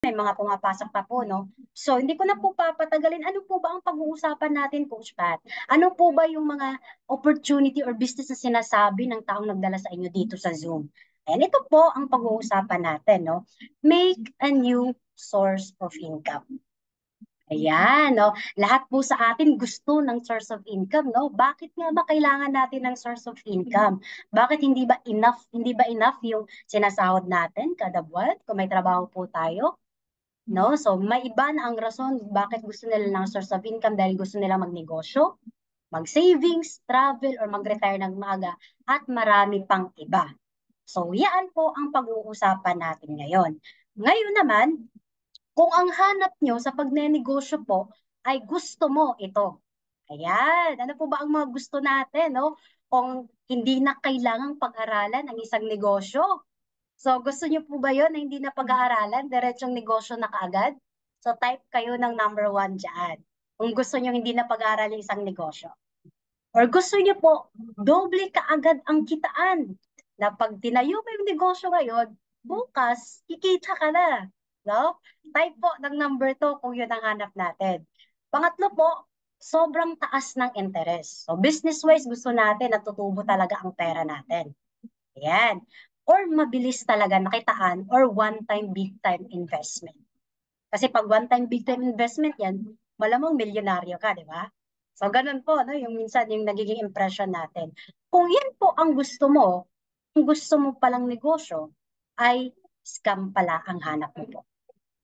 may mga pumapasok pa po, no? So, hindi ko na po papatagalin. Ano po ba ang pag-uusapan natin, Coach Pat? Ano po ba yung mga opportunity or business na sinasabi ng taong nagdala sa inyo dito sa Zoom? And ito po ang pag-uusapan natin, no? Make a new source of income. Ayan, no? Lahat po sa atin gusto ng source of income, no? Bakit nga ba kailangan natin ng source of income? Bakit hindi ba enough yung sinasahod natin kada buwan kung may trabaho po tayo? No? So, may iba na ang rason bakit gusto nila ng source of income dahil gusto nila magnegosyo, mag-savings, travel, or mag-retire ng maaga, at marami pang iba. So, yan po ang pag-uusapan natin ngayon. Ngayon naman, kung ang hanap nyo sa pagnenegosyo po ay gusto mo ito. Ayan, ano po ba ang mga gusto natin, no? Kung hindi na kailangang pag-aralan ang isang negosyo. So, gusto niyo po ba yun na hindi na pag-aaralan, diretsong negosyo na kaagad? So, type kayo ng number 1 dyan. Kung gusto niyo hindi na pag-aaralan isang negosyo. Or gusto niyo po, doble kaagad ang kitaan. Na pag tinayo mo yung negosyo ngayon, bukas, kikita ka na. No? Type po ng number 2 kung yun ang hanap natin. Pangatlo po, sobrang taas ng interest. So, business-wise, gusto natin na tutubo talaga ang pera natin. Ayan. Or mabilis talaga nakitaan or one-time, big-time investment. Kasi pag one-time, big-time investment yan, malamang milyonaryo ka, di ba? So, ganun po, no? Yung minsan, yung nagiging impression natin. Kung yan po ang gusto mo, kung gusto mo palang negosyo, ay scam pala ang hanap mo po.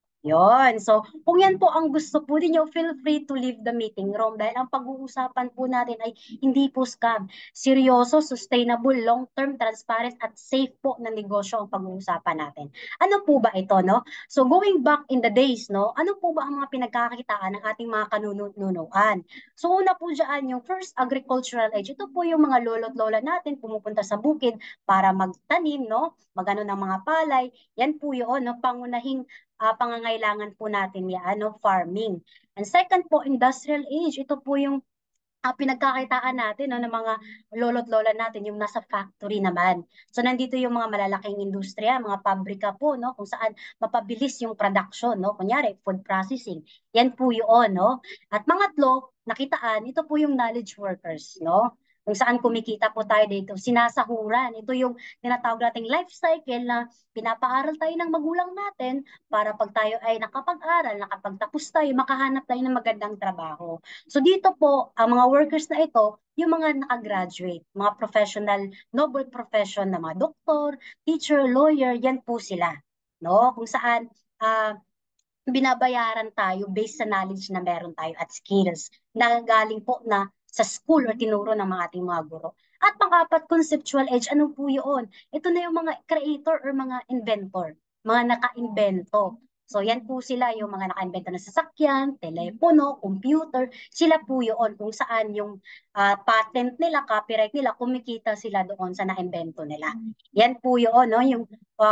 Yon. So, kung yan po ang gusto po ninyo, feel free to leave the meeting room dahil ang pag-uusapan po natin ay hindi po scam. Seryoso, sustainable, long-term, transparent at safe po na negosyo ang pag-uusapan natin. Ano po ba ito, no? So, going back in the days, no? Ano po ba ang mga pinagkakakitaan ng ating mga kanununuan? So, una po dyan, yung first agricultural age. Ito po yung mga lolo't lola natin pumupunta sa bukid para magtanim, no? Magano ng mga palay. Yan po yun, no? Pangunahing pangangailangan po natin yan, no? Farming. And second po, industrial age. Ito po yung pinagkakitaan natin no, ng mga lolo't lola natin, yung nasa factory naman. So, nandito yung mga malalaking industriya, mga pabrika po, no, kung saan mapabilis yung production, no, kunyari, food processing. Yan po yun, no. At pangatlo, nakitaan, ito po yung knowledge workers, no, kung saan kumikita po tayo dito, sinasahuran. Ito yung tinatawag nating life cycle na pinapaaral tayo ng magulang natin para pag tayo ay nakapag-aral, nakapagtapos tayo, makahanap tayo ng magandang trabaho. So dito po, ang mga workers na ito, yung mga nakagraduate, mga professional, noble profession na mga doktor, teacher, lawyer, yan po sila. No? Kung saan binabayaran tayo based sa knowledge na meron tayo at skills na galing po na sa school o tinuro ng mga ating mga guro. At pang-apat, conceptual edge, ano po yun? Ito na yung mga creator or mga inventor, mga naka-invento. So yan po sila yung mga naka-invento ng sasakyan, telepono, computer, sila po yun kung saan yung patent nila, copyright nila, kumikita sila doon sa na-invento nila. Yan po yun, no? Yung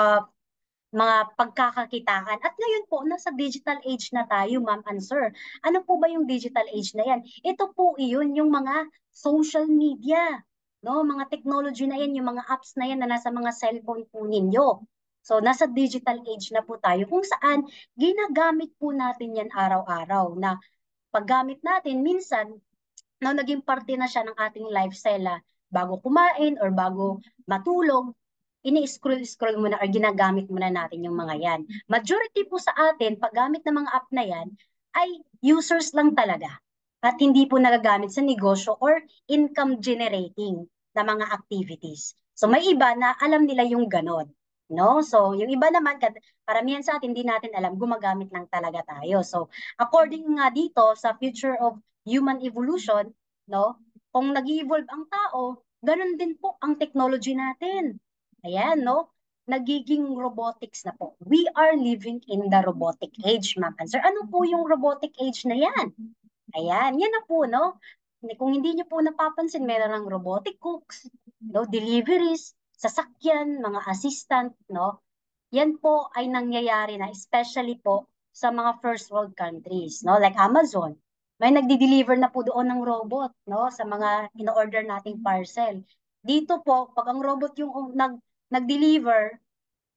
mga pagkakakitaan. At ngayon po, nasa digital age na tayo, ma'am and sir. Ano po ba yung digital age na yan? Ito po iyon, yung mga social media, no? Mga technology na yan, yung mga apps na yan na nasa mga cellphone po ninyo. So, nasa digital age na po tayo kung saan ginagamit po natin yan araw-araw na paggamit natin, minsan, no, naging parte na siya ng ating lifestyle na bago kumain or bago matulog, ini-scroll-scroll muna or ginagamit muna natin yung mga yan. Majority po sa atin, paggamit ng mga app na yan, ay users lang talaga. At hindi po nagagamit sa negosyo or income generating na mga activities. So may iba na alam nila yung ganon. No? So yung iba naman, karamihan sa atin, hindi natin alam, gumagamit lang talaga tayo. So according nga dito sa Future of Human Evolution, no? Kung nag-evolve ang tao, ganun din po ang technology natin. Ayan, no? Nagiging robotics na po. We are living in the robotic age, ma'am and sir. Ano po yung robotic age na yan? Ayan, yan na po, no? Kung hindi niyo po napapansin, meron ng robotic cooks, no? Deliveries, sasakyan, mga assistant, no? Yan po ay nangyayari na, especially po sa mga first world countries, no? Like Amazon. May nagdi-deliver na po doon ng robot, no? Sa mga in-order nating parcel. Dito po, pag ang robot yung nag-deliver,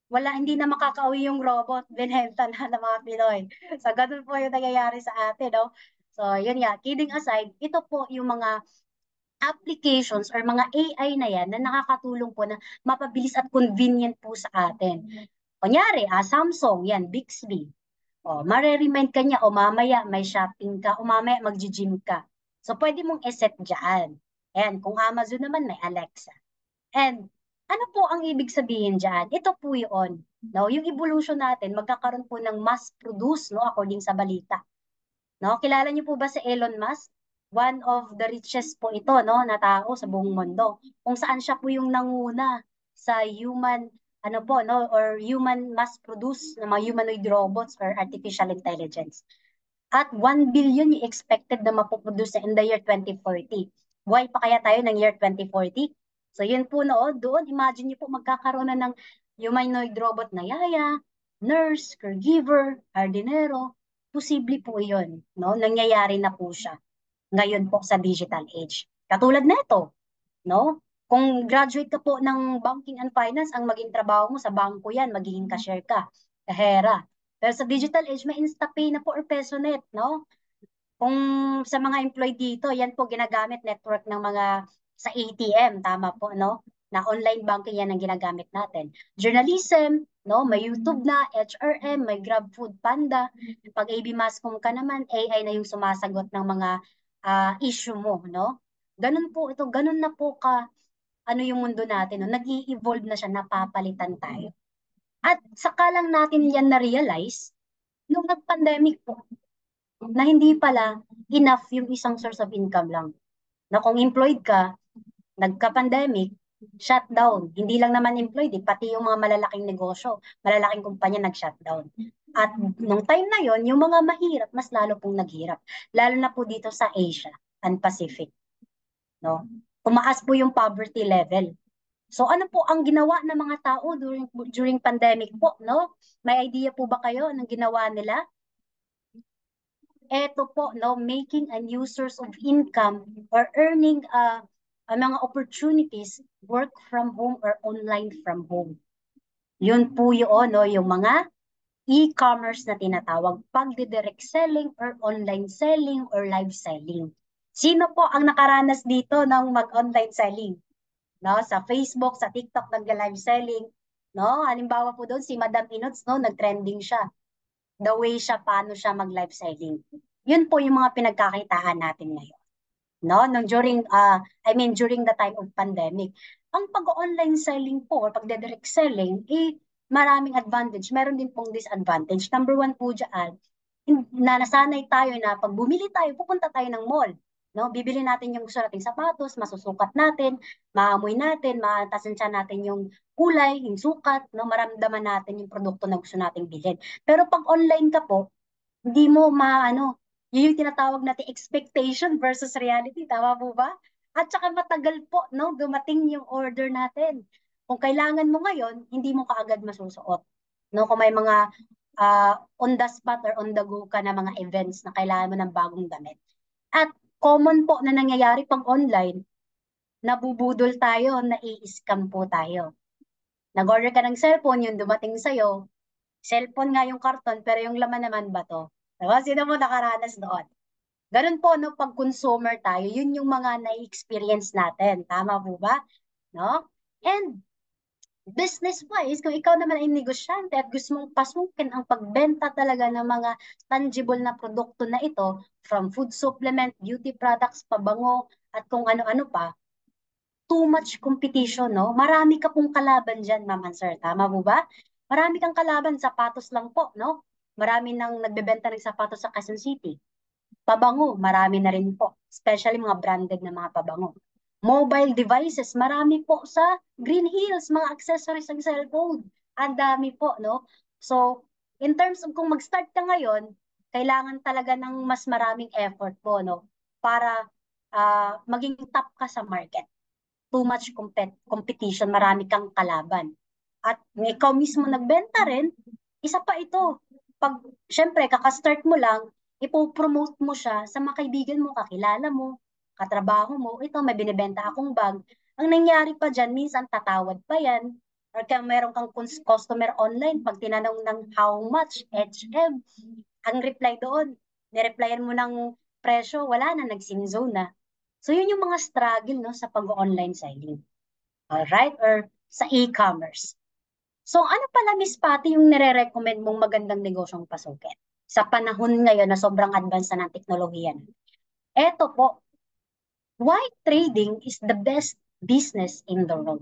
hindi na makakauwi yung robot, binenta na ng mga Pinoy. So, ganun po yung nangyayari sa atin, no? So, yun nga, kidding aside, ito po yung mga applications or mga AI na yan na nakakatulong po na mapabilis at convenient po sa atin. Kunyari, Samsung, yan, Bixby. O, mare-remind ka niya, o mamaya may shopping ka, o mamaya mag-gym ka. So, pwede mong iset dyan. Ayan, kung Amazon naman, may Alexa. And ano po ang ibig sabihin dyan? Ito po yun. No? Yung evolution natin, magkakaroon po ng mass produce, no? According sa balita. No? Kilala niyo po ba si Elon Musk? One of the richest po ito, no, na tao sa buong mundo. Kung saan siya po yung nanguna sa human, ano po, no, or human mass produce ng mga humanoid robots or artificial intelligence. At 1 billion yung expected na mapoproduce in the year 2040. Buhay pa kaya tayo ng year 2040? So yun po no, doon imagine niyo po magkakaroon na ng humanoid robot na yaya, nurse, caregiver, hardinero. Posible po yun, no? Nangyayari na po siya ngayon po sa digital age. Katulad na ito, no? Kung graduate ka po ng banking and finance, ang maging trabaho mo sa bangko yan, magiging cashier ka, kahera. Pero sa digital age, may InstaPay na po or PesoNet, no? Kung sa mga employee dito, yan po ginagamit network ng mga sa ATM, tama po, no? Na online banking yan ang ginagamit natin. Journalism, no? May YouTube na, HRM, may GrabFood Panda. Pag AB Mascom ka naman, AI na yung sumasagot ng mga issue mo, no? Ganun po ito, ganun na po ka ano yung mundo natin, no? Nag-i-evolve na siya, napapalitan tayo. At saka lang natin yan na-realize nung nag-pandemic po, na hindi pala enough yung isang source of income lang. Na kung employed ka, nagka-pandemic, shutdown. Hindi lang naman employed, pati yung mga malalaking negosyo, malalaking kumpanya nag-shutdown. At nung time na yon, yung mga mahirap, mas lalo pong naghirap. Lalo na po dito sa Asia and Pacific. No? Tumaas po yung poverty level. So ano po ang ginawa ng mga tao during pandemic po, no? May idea po ba kayo anong ginawa nila? Eto po, no, making a new source of income or earning mga opportunities, work from home or online from home. Yun po yun, no, yung mga e-commerce na tinatawag, pagdidirect selling or online selling or live selling. Sino po ang nakaranas dito ng mag-online selling? No, sa Facebook, sa TikTok, nag-live selling. No, halimbawa po doon si Madam Inots, no, nag-trending siya, the way siya, paano siya mag-live selling. Yun po yung mga pinagkakitaan natin ngayon. No? During the time of pandemic. Ang pag-online selling po, or pag-direct selling, maraming advantage. Meron din pong disadvantage. Number one po dyan, na nasanay tayo na pag bumili tayo, pupunta tayo ng mall. No? Bibili natin yung gusto nating sapatos, masusukat natin, maamoy natin, matatansya natin yung kulay, yung sukat, no? Maramdaman natin yung produkto na gusto nating bilhin. Pero pag online ka po, hindi mo maano, yun yung tinatawag natin expectation versus reality, tama po ba? At saka matagal po, no, dumating yung order natin. Kung kailangan mo ngayon, hindi mo kaagad masusuot. No, kung may mga on the spot or on the go ka na mga events na kailangan mo ng bagong damit. At common po na nangyayari pag online, nabubudol tayo, nai-scam po tayo. Nag-order ka ng cellphone, yung dumating sa'yo, cellphone nga yung karton, pero yung laman naman ba to? Diba? Sino mo nakaranas doon? Ganun po, no, pag consumer tayo, yun yung mga na-experience natin. Tama po ba? No? And business-wise, kung ikaw naman ay negosyante at gusto mong pasukin ang pagbenta talaga ng mga tangible na produkto na ito, from food supplement, beauty products, pabango, at kung ano-ano pa, too much competition, no? Marami ka pong kalaban dyan, ma'am and sir. Tama po ba? Marami kang kalaban, sapatos lang po, no? Marami nang nagbebenta ng sapatos sa Quezon City. Pabango, marami na rin po. Especially mga branded na mga pabango. Mobile devices, marami po sa Green Hills, mga accessories ng cellphone. Ang dami po, no? So, in terms of kung mag-start ka ngayon, kailangan talaga ng mas maraming effort po, no? Para maging top ka sa market. Too much competition, marami kang kalaban. At ikaw mismo nagbenta rin, isa pa ito. Pag, syempre, kakastart mo lang, ipopromote mo siya sa mga kaibigan mo, kakilala mo, katrabaho mo, ito may binibenta akong bag. Ang nangyari pa dyan, minsan tatawad pa yan, or kaya meron kang customer online, pag tinanong ng how much, HM, ang reply doon, nireplyan mo ng presyo, wala na, nag-sinzone na. So yun yung mga struggle no, sa pag-online selling. Alright? Or sa e-commerce. So ano pala, Miss Patty, yung nire-recommend mong magandang negosyong pasukin? Sa panahon ngayon na sobrang advanced na ng teknolohiya. Eto po, why trading is the best business in the world?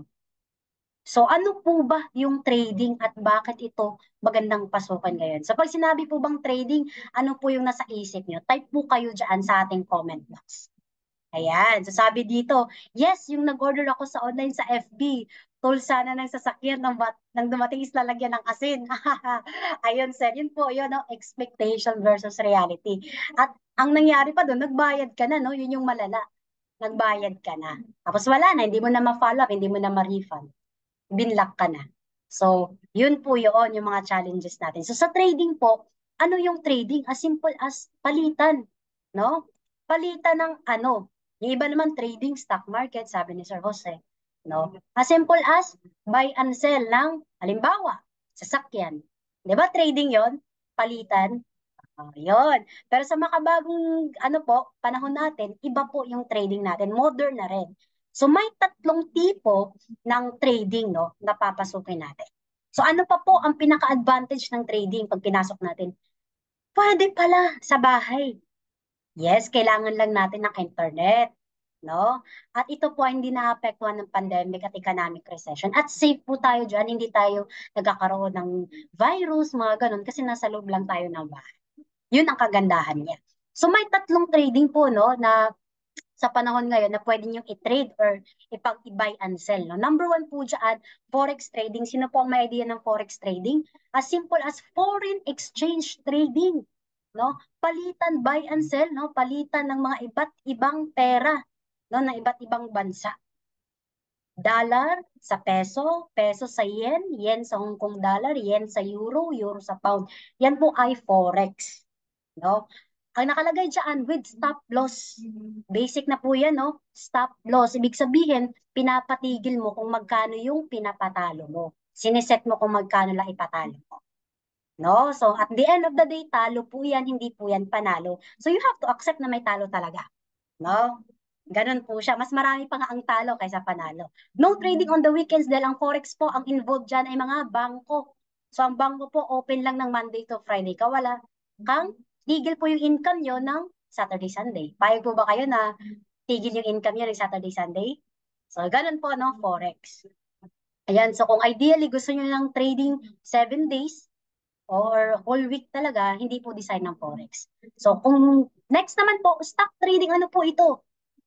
So ano po ba yung trading at bakit ito magandang pasukan ngayon? So pag sinabi po bang trading, ano po yung nasa isip nyo? Type po kayo dyan sa ating comment box. Ayan, so sabi dito, yes, yung nag-order ako sa online sa FB, tol sana ng sasakyan nang dumating is lalagyan ng asin. Ayun, sir, yun po, yun, no? Expectation versus reality. At ang nangyari pa doon, nagbayad ka na, no? Yun yung malala. Nagbayad ka na. Tapos wala na, hindi mo na ma-follow up, hindi mo na ma-refund. Binlock ka na. So, yun po yun, yung mga challenges natin. So, sa trading po, ano yung trading? As simple as palitan, no? Palitan ng ano? Yung iba naman trading stock market, sabi ni Sir Jose, no? As simple as buy and sell ng, halimbawa, sasakyan. Di ba trading yon? Palitan. Oh, yun. Pero sa makabagong ano po, panahon natin, iba po yung trading natin, modern na rin. So may tatlong tipo ng trading no, na papasukin natin. So ano pa po ang pinaka-advantage ng trading pag pinasok natin? Pwede pala sa bahay. Yes, kailangan lang natin ng internet, no? At ito po ay hindi naapektuhan ng pandemic at economic recession. At safe po tayo dyan, hindi tayo nagkakaroon ng virus, mga ganun, kasi nasa loob lang tayo ng bahay. Yun ang kagandahan niya. So may tatlong trading po no na sa panahon ngayon na pwede nyo i-trade or ipag-buy and sell. No? Number one po dyan, forex trading. Sino po ang may idea ng forex trading? As simple as foreign exchange trading. No? Palitan, buy and sell, no? Palitan ng mga iba't ibang pera, no? Ng iba't ibang bansa. Dollar sa peso, peso sa yen, yen sa Hong Kong dollar, yen sa euro, euro sa pound. Yan po ay forex. No? Ang nakalagay dyan, with stop loss. Basic na po yan, no? Stop loss. Ibig sabihin, pinapatigil mo kung magkano yung pinapatalo mo. Siniset mo kung magkano lang ipatalo mo. No? So, at the end of the day, talo po yan, hindi po yan panalo. So, you have to accept na may talo talaga. No? Ganun po siya. Mas marami pa nga ang talo kaysa panalo. No trading on the weekends dahil ang forex po, ang involved dyan ay mga bangko. So, ang bangko po, open lang ng Monday to Friday. Kawala kang tigil po yung income nyo ng Saturday, Sunday. Payag po ba kayo na tigil yung income nyo ng Saturday, Sunday? So, ganun po, no? Forex. Ayan, so kung ideally gusto nyo ng trading 7 days or whole week talaga, hindi po design ng Forex. So, kung next naman po, stock trading, ano po ito?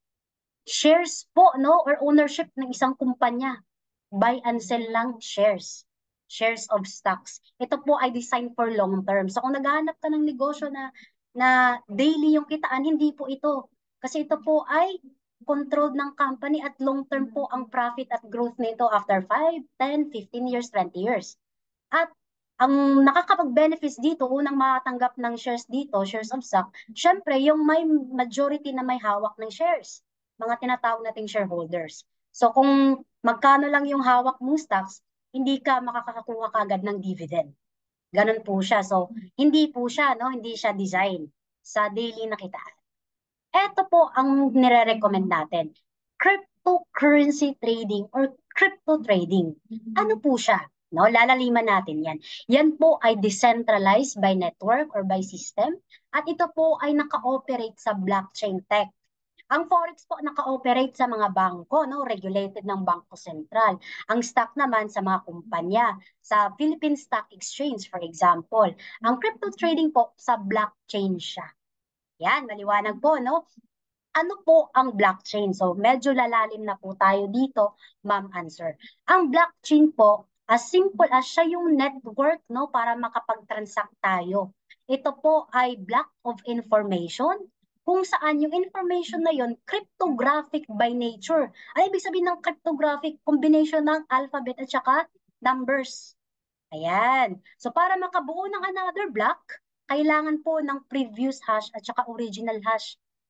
Shares po, no? Or ownership ng isang kumpanya. Buy and sell lang shares. Shares of stocks. Ito po ay designed for long term. So kung naghahanap ka ng negosyo na daily yung kitaan, hindi po ito. Kasi ito po ay controlled ng company at long term po ang profit at growth nito after 5, 10, 15 years, 20 years. At ang nakakapag-benefits dito, unang makatanggap ng shares dito, shares of stock, syempre yung may majority na may hawak ng shares, mga tinatawag nating shareholders. So kung magkano lang yung hawak mong stocks, hindi ka makakakuha kagad ng dividend. Ganun po siya. So hindi po siya, no? Hindi siya design sa daily na kitaan. Ito po ang nire-recommend natin. Cryptocurrency trading or crypto trading. Ano po siya? No, lalaliman natin yan. Yan po ay decentralized by network or by system at ito po ay naka-operate sa blockchain tech. Ang forex po naka-operate sa mga bangko, no, regulated ng Bangko Sentral. Ang stock naman sa mga kumpanya, sa Philippine Stock Exchange for example. Ang crypto trading po sa blockchain siya. Yan, maliwanag po, no? Ano po ang blockchain? So, medyo lalalim na po tayo dito, ma'am answer. Ang blockchain po, as simple as siya yung network, no, para makapag-transact tayo. Ito po ay block of information, kung saan yung information na yon cryptographic by nature. Ay, ibig sabihin ng cryptographic, combination ng alphabet at saka numbers. Ayan. So, para makabuo ng another block, kailangan po ng previous hash at saka original hash.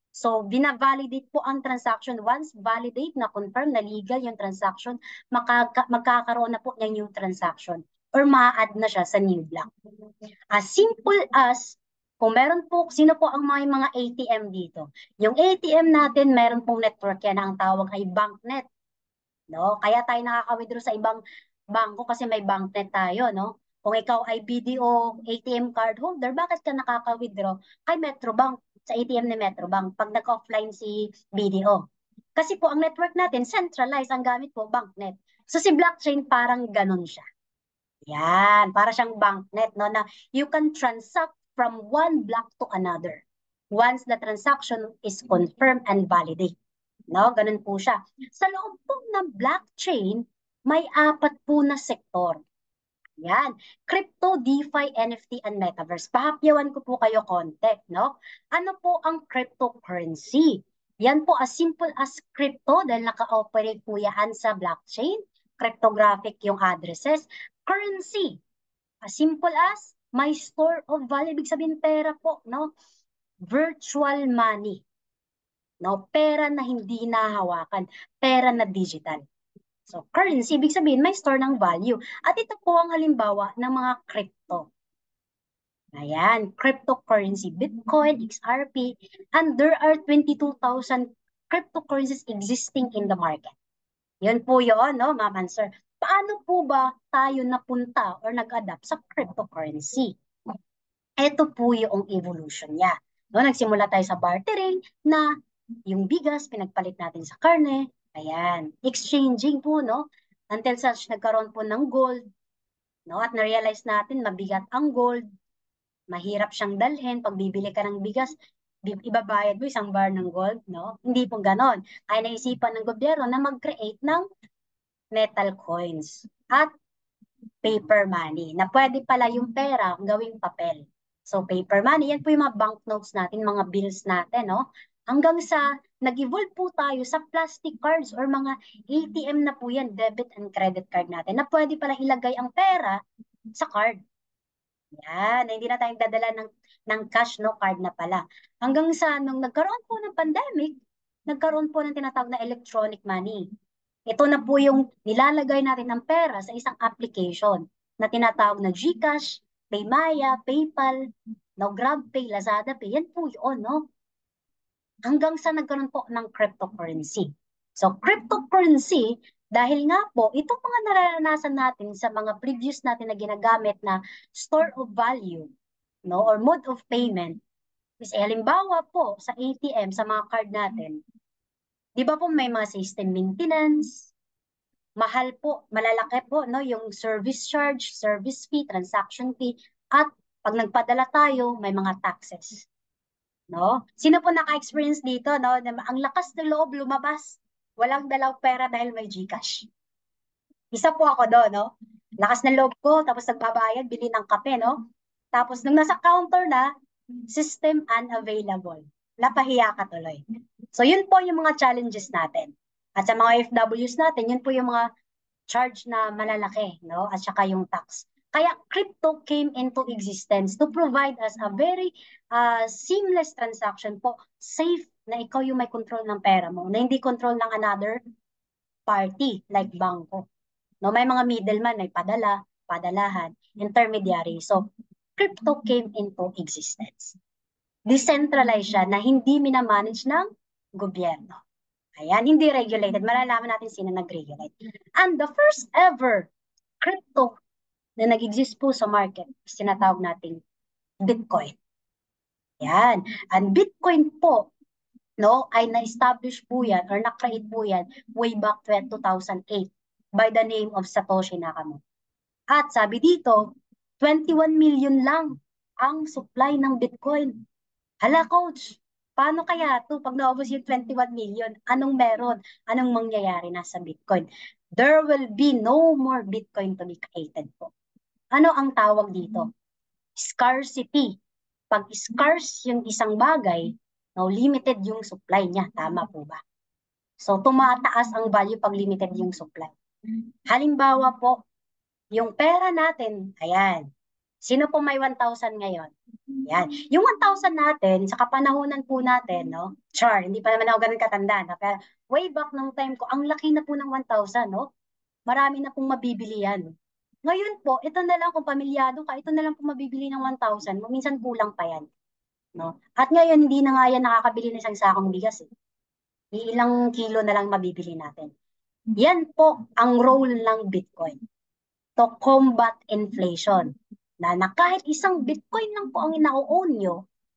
So, binavalidate po ang transaction. Once validate na confirm na legal yung transaction, magkakaroon na po ng new transaction or ma-add na siya sa new block. As simple as, kung meron po, sino po ang mga ATM dito? Yung ATM natin, meron pong network yan, ang tawag ay banknet. No? Kaya tayo nakaka-withdraw sa ibang bangko kasi may banknet tayo, no? Kung ikaw ay BDO ATM card holder, bakit ka nakaka-withdraw kay Metrobank, sa ATM ni Metrobank pag nag-offline si BDO? Kasi po ang network natin centralized, ang gamit po banknet. So si blockchain parang ganun siya. Yan, para siyang banknet, no, na you can transact from one block to another once the transaction is confirmed and validate. No, ganun po siya. Sa loob po ng blockchain, may 4 po na sektor. Yan, crypto, DeFi, NFT, and Metaverse. Pahapyawan ko po kayo konti, no? Ano po ang cryptocurrency? Yan po as simple as crypto dahil naka-operate po yan sa blockchain. Cryptographic yung addresses. Currency, as simple as may store of value. Ibig sabihin pera po, no? Virtual money. No? Pera na hindi nahawakan. Pera na digital. So, currency, ibig sabihin, may store ng value. At ito po ang halimbawa ng mga crypto. Ayan, cryptocurrency, Bitcoin, XRP, and there are 22,000 cryptocurrencies existing in the market. Yun po yun, no, ma'am and sir. Paano po ba tayo napunta or nag-adapt sa cryptocurrency? Ito po yung evolution niya. No, nagsimula tayo sa bartering na yung bigas pinagpalit natin sa karne. Ayan, exchanging po, no? Until such nagkaroon po ng gold, no? At na-realize natin mabigat ang gold, mahirap siyang dalhin. Pag bibili ka ng bigas, ibabayad mo isang bar ng gold, no? Hindi po ganon. Kaya naisipan ng gobyerno na mag-create ng metal coins at paper money, na pwede pala yung pera gawing papel. So paper money, yan po yung mga banknotes natin, mga bills natin, no? Hanggang sa nag-evolve po tayo sa plastic cards or mga ATM na po yan, debit and credit card natin, na pwede pala ilagay ang pera sa card. Yan, na hindi na tayong dadala ng cash, no, card na pala. Hanggang sa nung nagkaroon po ng pandemic, nagkaroon po ng tinatawag na electronic money. Ito na po yung nilalagay natin ng pera sa isang application na tinatawag na GCash, Paymaya, PayPal, no, GrabPay, LazadaPay. Yan po yun, no? Hanggang sa nagkaroon po ng cryptocurrency. So, cryptocurrency, dahil nga po, itong mga nararanasan natin sa mga previous natin na ginagamit na store of value, no, or mode of payment, is halimbawa po sa ATM, sa mga card natin, di ba po may mga system maintenance, mahal po, malalaki po, no, yung service charge, service fee, transaction fee, at pag nagpadala tayo, may mga taxes. No? Sino po naka-experience dito, no? Ang lakas ng loob lumabas. Walang dalaw pera dahil may GCash. Isa po ako doon, no? Lakas ng loob ko, tapos nagbabayad, bili ng kape, no? Tapos nung nasa counter na, system unavailable. Napahiya ka tuloy. So yun po yung mga challenges natin. At sa mga FWs natin, yun po yung mga charge na malalaki, no? At saka yung tax. Kaya crypto came into existence to provide us a very seamless transaction po, safe na ikaw yung may control ng pera mo, na hindi control ng another party like bangko. No, may mga middleman, may padala, padalahan, intermediary. So, crypto came into existence. Decentralized siya na hindi minamanage ng gobyerno. Ayan, hindi regulated. Malalaman natin sino nag-regulate. And the first ever crypto na nag-exist po sa market, sinatawag nating Bitcoin. Yan. And Bitcoin po, no, ay na-establish po yan or na-create po yan way back 2008 by the name of Satoshi Nakamoto. At sabi dito, 21 million lang ang supply ng Bitcoin. Hala, coach, paano kaya to pag naubos yung 21 million? Anong meron? Anong mangyayari na sa Bitcoin? There will be no more Bitcoin to be created po. Ano ang tawag dito? Scarcity. Pag scarce yung isang bagay, no, limited yung supply niya. Tama po ba? So, tumataas ang value pag limited yung supply. Halimbawa po, yung pera natin, ayan, Sino po may 1,000 ngayon? Yan. Yung 1,000 natin, sa kapanahonan po natin, no? Char, hindi pa naman ako ganun katanda. No? Pero way back nung time ko, ang laki na po ng 1,000, no? Marami na pong mabibili yan. Ngayon po, ito na lang kung pamilyado ka, ito na lang po mabibili ng 1,000 mo. Minsan kulang pa yan. No? At ngayon, hindi na nga yan nakakabili ng isang sakong bigas. Eh. Ilang kilo na lang mabibili natin. Yan po ang role ng Bitcoin to combat inflation. Na kahit isang Bitcoin lang po ang ina-own nyo,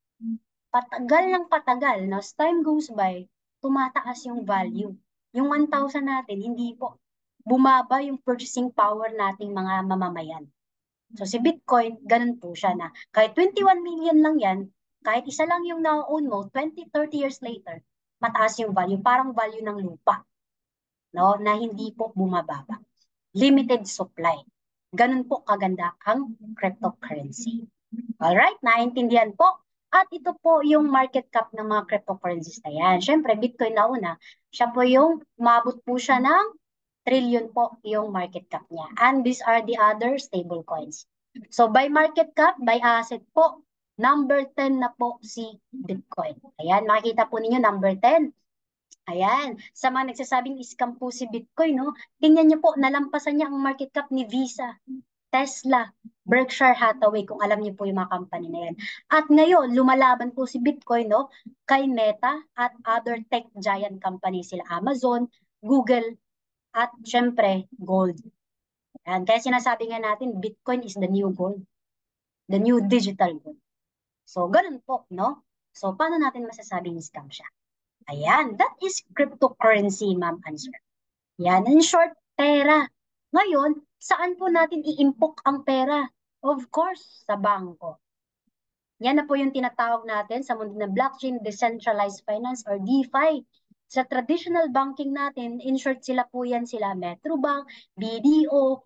patagal ng patagal, no? As time goes by, tumataas yung value. Yung 1,000 natin, hindi po. Bumaba yung purchasing power nating mga mamamayan. So si Bitcoin, ganun po siya na kahit 21 million lang yan, kahit isa lang yung na-own mo, 20, 30 years later, mataas yung value. Parang value ng lupa, no? Na hindi po bumababa. Limited supply. Ganun po kaganda ang cryptocurrency. Alright, naintindihan po. At ito po yung market cap ng mga cryptocurrencies na yan. Siyempre, Bitcoin na una, siya po yung umabot po siya ng trillion po yung market cap niya. And these are the other stable coins. So by market cap, by asset po, number 10 na po si Bitcoin. Ayan, makikita po ninyo number 10. Ayan, sa mga nagsasabing scam po si Bitcoin, no? Tingnan niyo po, nalampasan niya ang market cap ni Visa, Tesla, Berkshire Hathaway, kung alam niyo po yung mga company na yan. At ngayon, lumalaban po si Bitcoin, no? Kay Meta at other tech giant companies sila Amazon, Google, at syempre, gold. Ayan, kaya sinasabi nga natin, Bitcoin is the new gold, the new digital gold. So, ganun po, no? So, paano natin masasabing scam siya? Ayan, that is cryptocurrency, ma'am answer. Yan, in short, pera. Ngayon, saan po natin iimpok ang pera? Of course, sa bangko. Yan na po yung tinatawag natin sa mundo ng blockchain, decentralized finance or DeFi. Sa traditional banking natin, in short sila po yan, sila Metrobank, BDO,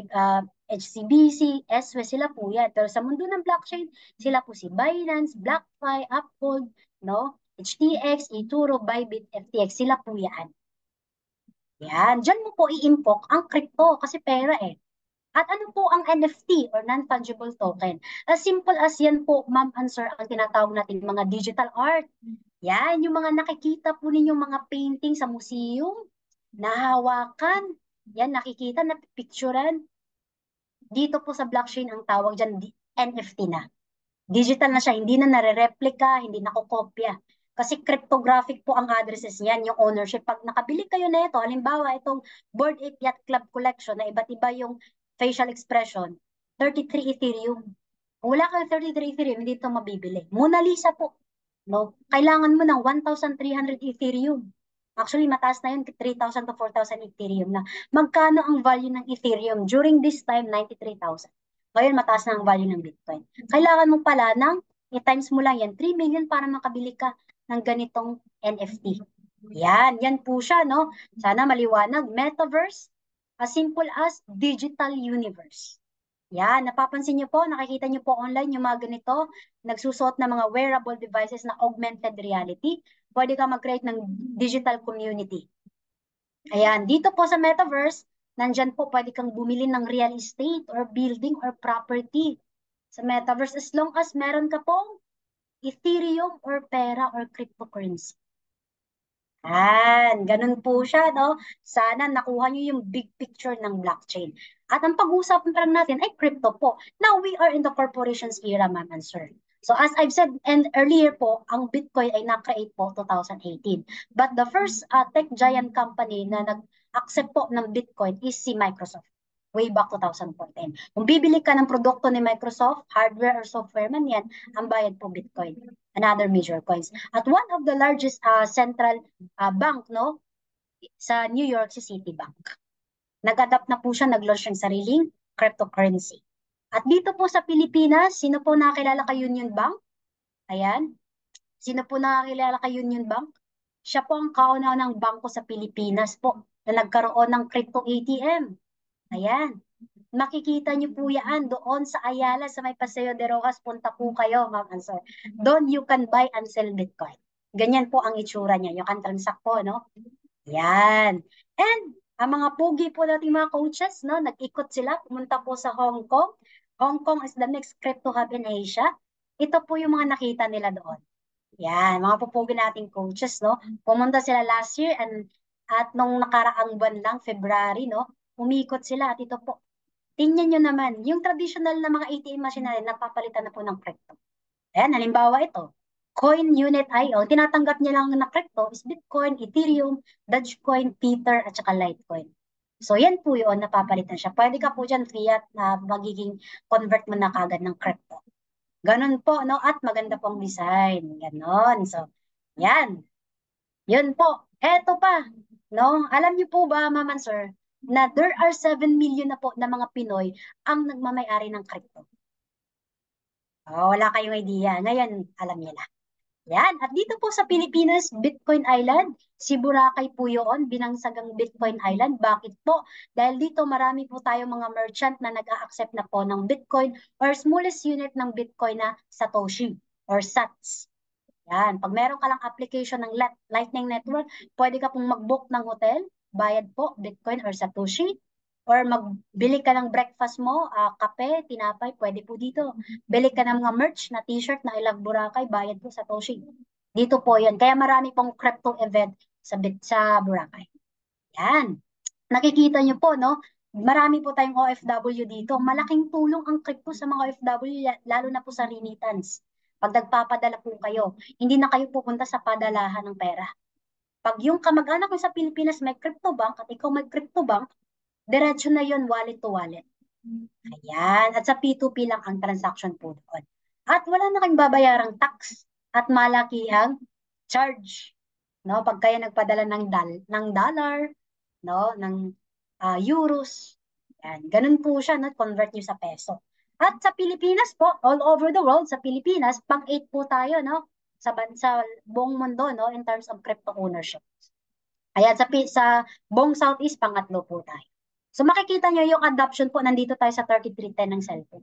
HCBC, SW, sila po yan. Pero sa mundo ng blockchain, sila po si Binance, BlockFi, Uphold, no? HTX, eToro, Bybit, FTX, sila po yan. Yan, dyan mo po i-impok ang crypto kasi pera eh. At ano po ang NFT or non-fungible token? As simple as yan po, ma'am and sir, ang tinatawag natin mga digital art. Yan, yung mga nakikita po ninyong mga painting sa museum, nahawakan, yan nakikita, napipicturean. Dito po sa blockchain ang tawag dyan, NFT na. Digital na siya, hindi na nare-replica, hindi nakokopya. Kasi cryptographic po ang addresses niyan, yung ownership. Pag nakabili kayo na ito, halimbawa itong Bored Ape Yacht Club Collection na iba't iba yung facial expression, 33 Ethereum. Kung wala kayo 33 Ethereum, hindi ito mabibili. Mona Lisa po. No? Kailangan mo ng 1,300 Ethereum. Actually, mataas na yun, 3,000 to 4,000 Ethereum na. Magkano ang value ng Ethereum? During this time, 93,000. Ngayon, mataas na ang value ng Bitcoin. Kailangan mo pala ng, i-times mo lang yan, 3 million para makabili ka ng ganitong NFT. Yan po siya, no? Sana maliwanag. Metaverse, as simple as digital universe. Yan, napapansin niyo po, nakikita niyo po online yung mga ganito, nagsusuot ng mga wearable devices na augmented reality. Pwede ka mag-create ng digital community. Ayan, dito po sa Metaverse, nandyan po pwede kang bumili ng real estate or building or property sa Metaverse as long as meron ka pong Ethereum or pera or cryptocurrency. Ganun po siya, no? Sana nakuha nyo yung big picture ng blockchain. At ang pag-uusapan pa lang natin ay crypto po. Now, we are in the corporations era, ma'am and sir. So as I've said and earlier po, ang Bitcoin ay na-create po 2018. But the first tech giant company na nag-accept po ng Bitcoin is si Microsoft way back 2014. Kung bibili ka ng produkto ni Microsoft, hardware or software man yan, ang bayad po Bitcoin and other major coins. At one of the largest central bank, no, sa New York, si Citibank. Nag-adapt na po siya, nag-launch ng sariling cryptocurrency. At dito po sa Pilipinas, sino po nakakilala kay Union Bank? Ayan. Sino po nakakilala kay Union Bank? Siya po ang kauna-unang bangko sa Pilipinas po na nagkaroon ng crypto ATM. Ayan. Makikita niyo po yan doon sa Ayala, sa may Paseo de Rojas. Punta po kayo, ma'am and sir. Doon you can buy and sell Bitcoin. Ganyan po ang itsura niya. You can transact po, no? Yan. And ang mga pogi po nating mga coaches, no, nag-ikot sila, pumunta po sa Hong Kong. Hong Kong is the next crypto hub in Asia. Ito po yung mga nakita nila doon. Yan, mga pupugi nating coaches, no? Pumunta sila last year at nung nakaraang buwan lang, February, no? Umikot sila at ito po. Tingnan nyo naman, yung traditional na mga ATM machine na rin, napapalitan na po ng crypto. Ayan, halimbawa ito. Coin Unit IO, tinatanggap niya lang na crypto is Bitcoin, Ethereum, Dogecoin, Tether, at saka Litecoin. So yan po yun, napapalitan siya. Pwede ka po dyan fiat na magiging convert mo na kagad ng crypto. Ganon po, no? At maganda pong design. Ganon. So, yan. Yun po. Eto pa, no? Alam niyo po ba, Ma'am and Sir, na there are 7 million na po na mga Pinoy ang nagmamay-ari ng crypto. Oh, wala kayong idea. Ngayon, alam niyo na. Yan. At dito po sa Pilipinas, Bitcoin Island, si Boracay po yun, binangsagang Bitcoin Island. Bakit po? Dahil dito marami po tayong mga merchant na nag-a-accept na po ng Bitcoin or smallest unit ng Bitcoin na Satoshi or Sats. Yan. Pag meron ka lang application ng Lightning Network, pwede ka pong mag-book ng hotel, bayad po, Bitcoin or Satoshi. Or magbili ka ng breakfast mo, kape, tinapay, pwede po dito. Bili ka ng mga merch na t-shirt na I Love Boracay, bayad po Satoshi. Dito po yan. Kaya marami pong crypto event sa Boracay. Yan. Nakikita niyo po, no? Marami po tayong OFW dito. Malaking tulong ang crypto sa mga OFW, lalo na po sa remittance. Pag nagpapadala po kayo, hindi na kayo pupunta sa padalahan ng pera. Pag yung kamag-anak mo sa Pilipinas may crypto bank at ikaw may crypto bank, diretso na yon wallet to wallet. Ayan. At sa P2P lang ang transaction po doon. At wala na kayong babayarang tax at malakihang charge. No? Pag kayo nagpadala ng dollar, no? Ng euros. Yan. Ganun po siya, no? Convert nyo sa peso. At sa Pilipinas po, all over the world, sa Pilipinas, pang-8 po tayo, no? Sa buong mundo, no? In terms of crypto ownership. Ayan, sa buong Southeast, pangatlo po tayo. So makikita nyo yung adoption po, nandito tayo sa 3310 ng cellphone.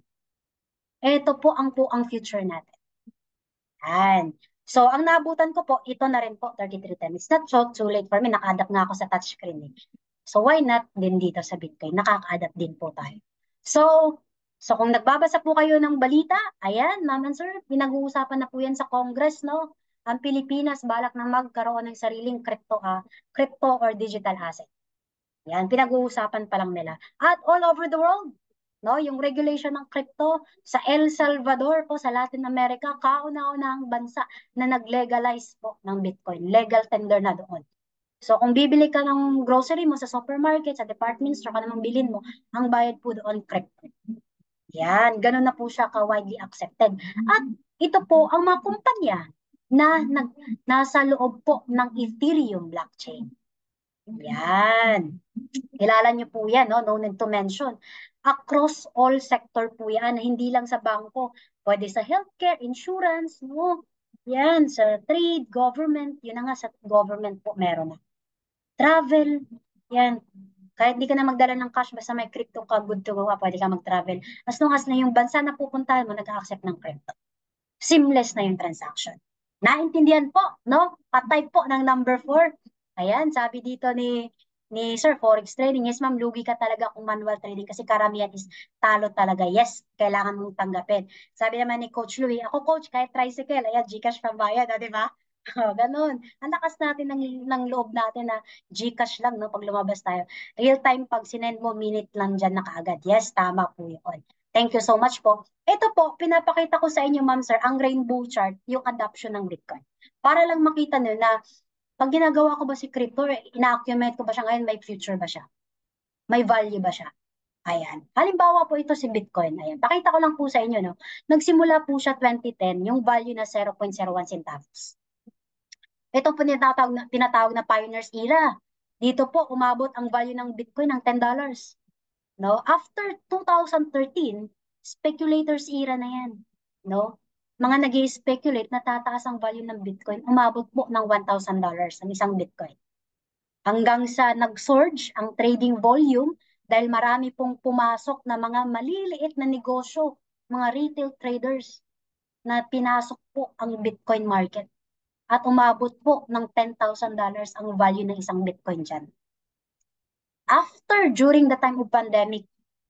Ito po ang future natin. Yan. So, ang naabutan ko po, ito na rin po, 3310. It's not so too late for me. Naka-adapt nga ako sa touchscreen eh. So, why not din dito sa Bitcoin? Nakaka-adapt din po tayo. So, kung nagbabasa po kayo ng balita, ayan, ma'am and sir, pinag-uusapan na po yan sa Congress, no? Ang Pilipinas, balak na magkaroon ng sariling crypto or digital asset. Yan, pinag-uusapan pa lang nila. At all over the world, no, yung regulation ng crypto sa El Salvador po, sa Latin America, kauna-unahang bansa na nag-legalize po ng Bitcoin. Legal tender na doon. So, kung bibili ka ng grocery mo sa supermarket, sa department store, ka namang bilhin mo, ang bayad po doon, crypto. Yan, ganun na po siya ka-widely accepted. At ito po ang mga kumpanya na nasa loob po ng Ethereum blockchain. Yan. Kilala niyo po yan, no? No need to mention. Across all sector po yan, hindi lang sa bangko. Pwede sa healthcare, insurance, no? Yan, sa trade, government, yun na nga sa government po meron na. Travel, yan. Kahit di ka na magdala ng cash, basta may crypto ka, good to go ka, pwede ka mag-travel. As long as na yung bansa na pupuntahan mo, nag-accept ng crypto. Seamless na yung transaction. Naintindihan po, no? Patay po ng number 4. Ayan, sabi dito ni Sir, Forex trading. Yes, ma'am, lugi ka talaga kung manual trading kasi karamihan is talo talaga. Yes, kailangan mong tanggapin. Sabi naman ni Coach Louie, ako coach, kahit tricycle, ayan, Gcash pambayad, di ba? Ganun. Ang lakas natin ng loob natin na Gcash lang, no, pag lumabas tayo. Real time, pag sinend mo, minute lang dyan na kaagad. Yes, tama po yun. Thank you so much po. Ito po, pinapakita ko sa inyo, ma'am, sir, ang rainbow chart, yung adoption ng Bitcoin. Para lang makita nyo na pag ginagawa ko ba si crypto, ina-accumulate ko ba siya ngayon, may future ba siya? May value ba siya? Ayan. Halimbawa po ito si Bitcoin. Ayan. Pakita ko lang po sa inyo, no? Nagsimula po siya 2010, yung value na 0.01 centavos. Ito po tinatawag na Pioneers Era. Dito po, umabot ang value ng Bitcoin ng $10. No? After 2013, speculators era na yan. No? Mga nag-speculate, natataas ang value ng Bitcoin. Umabot po ng $1,000 ang isang Bitcoin. Hanggang sa nag-surge ang trading volume dahil marami pong pumasok na mga maliliit na negosyo, mga retail traders na pinasok po ang Bitcoin market. At umabot po ng $10,000 ang value ng isang Bitcoin dyan. During the time of pandemic,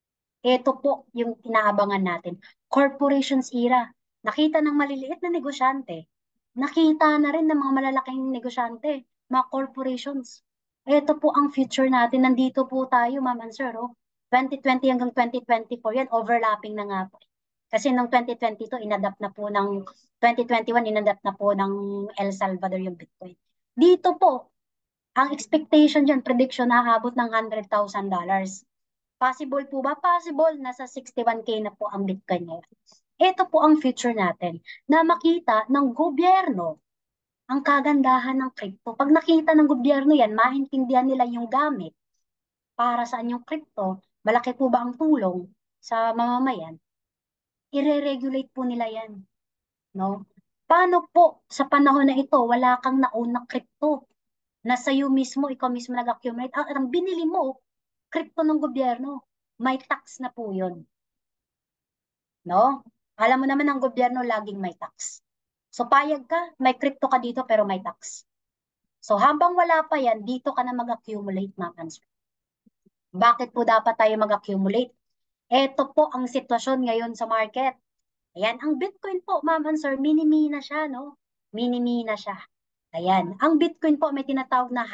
Ito po yung inaabangan natin. Corporations era. Nakita ng maliliit na negosyante. Nakita na rin ng mga malalaking negosyante, mga corporations. Ito po ang future natin. Nandito po tayo, ma'am and sir. Oh. 2020 hanggang 2024 yan, overlapping na nga po. Kasi noong 2022, inadapt na po ng 2021, inadapt na po ng El Salvador yung Bitcoin. Dito po, ang expectation dyan, prediction na aabot ng $100,000. Possible po ba? Possible. Nasa 61K na po ang Bitcoin ngayon. Ito po ang future natin na makita ng gobyerno ang kagandahan ng crypto. Pag nakita ng gobyerno yan, maintindihan nila yung gamit para saan yung crypto, malaki po ba ang tulong sa mamamayan, i-regulate po nila yan. No? Paano po sa panahon na ito, wala kang nauna na crypto na sa'yo mismo, ikaw mismo nag-accumulate. Ang binili mo, crypto ng gobyerno, may tax na po yun. No? Alam mo naman ang gobyerno laging may tax. So payag ka, may crypto ka dito pero may tax. So habang wala pa yan, dito ka na mag-accumulate, ma'am and sir. Bakit po dapat tayo mag-accumulate? Ito po ang sitwasyon ngayon sa market. Ayan, ang Bitcoin po, ma'am and sir, mini-mina siya, no? Mini-mina siya. Ayan, ang Bitcoin po may tinatawag na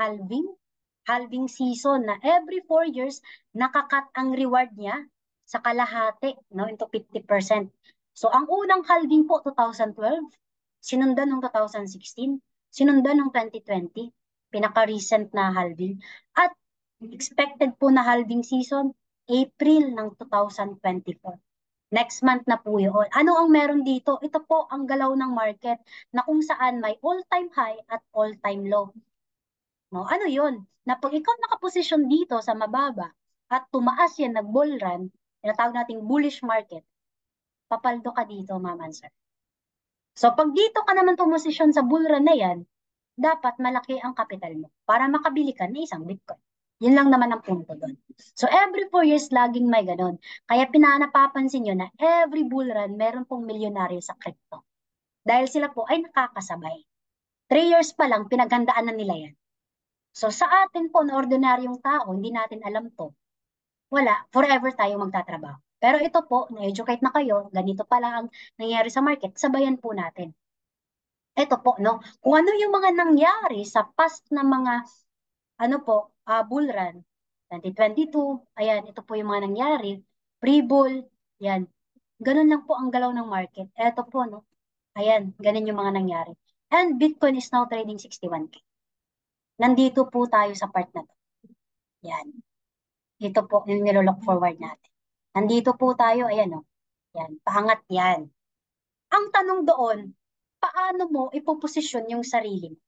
halving season na every 4 years nakakat ang reward niya sa kalahati, no, into 50%. So ang unang halving po 2012, sinundan ng 2016, sinundan ng 2020, pinaka-recent na halving, at expected po na halving season April ng 2024. Next month na po yun. Ano ang meron dito? Ito po ang galaw ng market na kung saan may all-time high at all-time low. No, ano yun? Na pag ikaw nakaposisyon dito sa mababa at tumaas yan, nag-bull run, tinatawag nating bullish market, papaldo ka dito, ma'am and sir. So pag dito ka naman pumosisyon sa bull run na yan, dapat malaki ang kapital mo para makabili ka ng isang Bitcoin. Yun lang naman ang punto doon. So every 4 years, laging may ganun. Kaya pinanapapansin nyo na every bull run, meron pong milyonaryo sa crypto. Dahil sila po ay nakakasabay. 3 years pa lang, pinaghandaan na nila yan. So sa atin po na ordinaryong tao, hindi natin alam to. Wala, forever tayo magtatrabaho. Pero ito po, na-educate na kayo, ganito pala ang nangyayari sa market, sabayan po natin. Ito po, no? Kung ano yung mga nangyari sa past na mga, ano po, bull run, 2022, ayan, ito po yung mga nangyari, pre-bull, yan. Ganun lang po ang galaw ng market. Ito po, no? Ayan, ganun yung mga nangyari. And Bitcoin is now trading 61K. Nandito po tayo sa part na to. Yan. Ito po yung nilolook forward natin. Nandito po tayo, ayan o. Yan, paangat yan. Ang tanong doon, paano mo ipoposisyon yung sarili mo?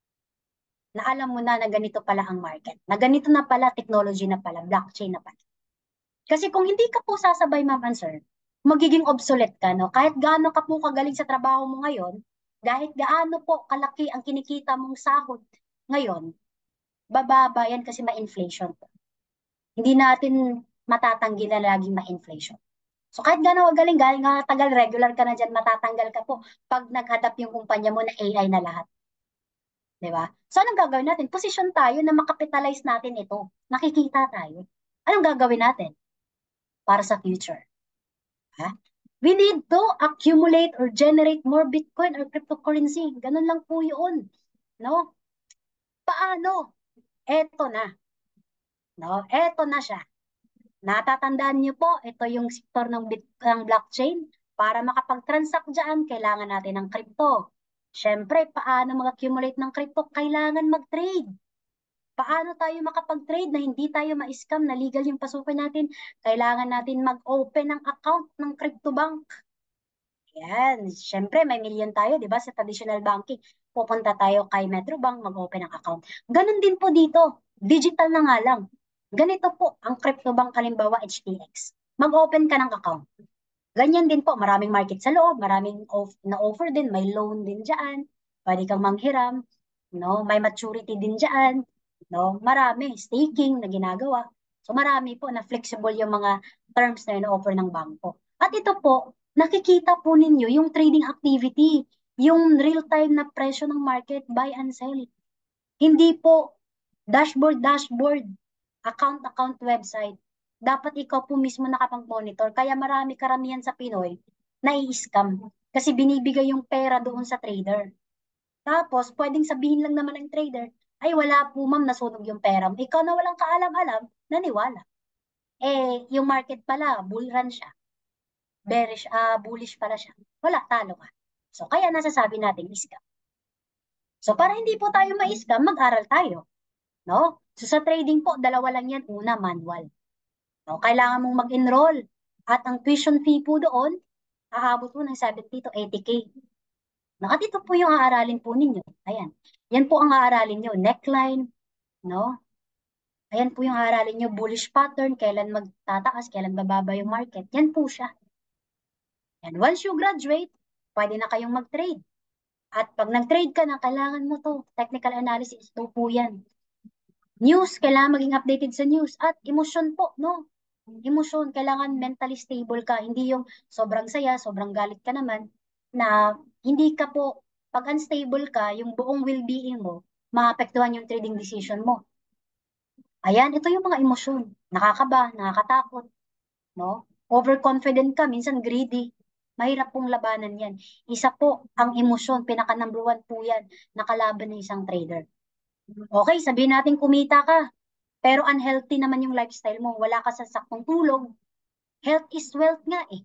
Na alam mo na ganito pala ang market. Na ganito na pala, technology na pala, blockchain na pala. Kasi kung hindi ka po sasabay, ma'am and sir, magiging obsolete ka, no? Kahit gaano ka po kagaling sa trabaho mo ngayon, kahit gaano po kalaki ang kinikita mong sahod ngayon, bababa yan kasi ma-inflation. Hindi natin matatanggi na laging ma-inflation. So kahit gano'n galing, galing nga tagal, regular ka na dyan, matatanggal ka po pag nag-adapt yung kumpanya mo na AI na lahat. Di ba? So anong gagawin natin? Position tayo na makapitalize natin ito. Nakikita tayo. Anong gagawin natin para sa future? Ha? We need to accumulate or generate more Bitcoin or cryptocurrency. Ganun lang po yun. No? Paano? Eto na. No? Eto na siya. Natatandaan niyo po, ito yung sektor ng blockchain. Para makapag-transact dyan, kailangan natin ng crypto. Siyempre, paano mag-accumulate ng crypto? Kailangan mag-trade. Paano tayo makapag-trade na hindi tayo ma-scam na legal yung pasukin natin? Kailangan natin mag-open ng account ng crypto bank. Yan. Siyempre, may million tayo, di ba? Sa traditional banking, pupunta tayo kay Metrobank, mag-open ng account. Ganon din po dito. Digital na nga lang. Ganito po ang crypto bank, halimbawa HTX. Mag-open ka ng account. Ganyan din po, maraming market sa loob, maraming na-offer din, may loan din dyan, pwede kang manghiram, no? May maturity din dyan, no? Marami, staking na ginagawa. So marami po na flexible yung mga terms na ino-offer ng bangko. At ito po, nakikita po ninyo yung trading activity, yung real-time na presyo ng market, buy and sell. Hindi po dashboard, account website. dapat ikaw po mismo nakapag-monitor. Kaya karamihan sa Pinoy, nai-scam. Kasi binibigay yung pera doon sa trader. Tapos, pwedeng sabihin lang naman ng trader, ay wala po ma'am, nasunog yung pera mo. Ikaw na walang kaalam-alam, naniwala. Yung market pala, bull run siya. Bearish, bullish pala siya. Wala, talo ka. So, kaya nasasabi natin scam. So, para hindi po tayo ma-scam, mag-aral tayo. No? So, sa trading po, dalawa lang yan. Una, manual. No? Kailangan mong mag-enroll. At ang tuition fee po doon, aabot po ng 70 to 80K. No? At ito po yung aaralin po ninyo. Ayan. Yan po ang aaralin nyo. Neckline, no? Ayan po yung aaralin nyo. Bullish pattern, kailan magtataas, kailan bababa yung market. Yan po siya. And once you graduate, pwede na kayong mag-trade. At pag nag-trade ka na, kailangan mo to. Technical analysis, ito po yan. News, kailangan maging updated sa news. At emosyon po, no? Emosyon, kailangan mentally stable ka. Hindi yung sobrang saya, sobrang galit ka naman, na hindi ka po, pag unstable ka, yung buong well-being mo, maapektuhan yung trading decision mo. Ayan, ito yung mga emosyon. Nakakaba, nakakatakot, no? Overconfident ka, minsan greedy. Mahirap pong labanan yan. Isa po ang emosyon, pinaka number one po yan, nakalaban ng isang trader. Okay, sabihin natin kumita ka, pero unhealthy naman yung lifestyle mo. Wala ka sa saktong tulog. Health is wealth nga eh.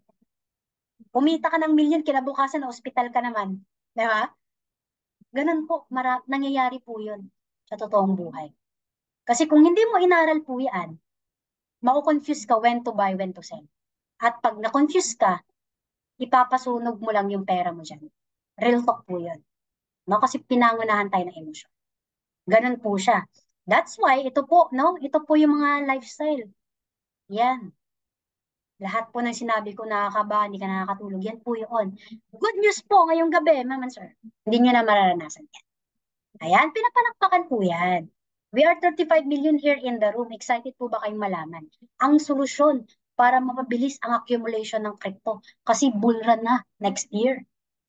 Kumita ka ng milyon, kinabukasan na ospital ka naman. Di ba? Ganun po, nangyayari po yun sa totoong buhay. Kasi kung hindi mo inaral po yan, mako-confuse ka when to buy, when to sell. At pag na-confuse ka, ipapasunog mo lang yung pera mo dyan. Real talk po yun. No? Kasi pinangunahan tayo ng emosyon. Ganun po siya. That's why, ito po, no? Ito po yung mga lifestyle. Yan. Lahat po ng sinabi ko, nakakaba, hindi ka nakakatulog, yan po yun. Good news po ngayong gabi, ma'am and sir. Hindi nyo na mararanasan yan. Ayan, pinapalakpakan po yan. We are 35 million here in the room. Excited po ba kayong malaman? Ang solusyon para mapabilis ang accumulation ng crypto. Kasi bull run na next year.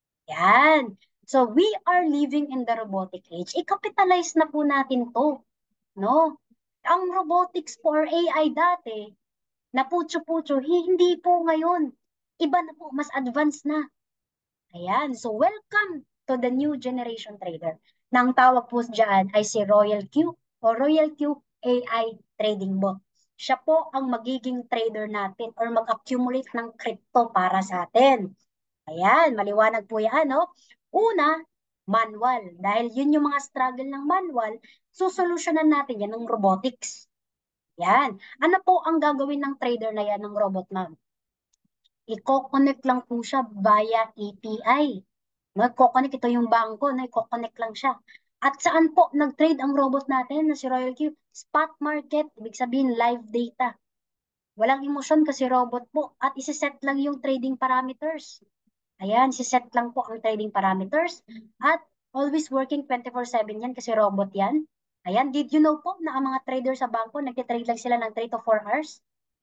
Yan. So, we are living in the robotic age. I-capitalize na po natin to. No? Ang robotics po or AI dati, na putyo-putyo, hindi po ngayon. Iba na po, mas advanced na. Ayan, so welcome to the new generation trader. Nang tawag po dyan ay si Royal Q o Royal Q AI Trading Bot. Siya po ang magiging trader natin or mag-accumulate ng crypto para sa atin. Ayan, maliwanag po yan, no? Una, manual. Dahil yun yung mga struggle ng manual, susolusyonan natin yan ng robotics. Yan. Ano po ang gagawin ng trader na yan ng robot, ma'am? I-connect lang po siya via API. Nag-connect, ito yung bangko, nag-connect lang siya. At saan po nag-trade ang robot natin na si Royal Q? Spot market, ibig sabihin live data. Walang emosyon kasi robot po. At isi-set lang yung trading parameters. Ayan, isi-set lang po ang trading parameters. At always working 24/7 yan kasi robot yan. Ayan, did you know po na ang mga trader sa bangko, nagtitrade lang sila ng 3 to 4 hours?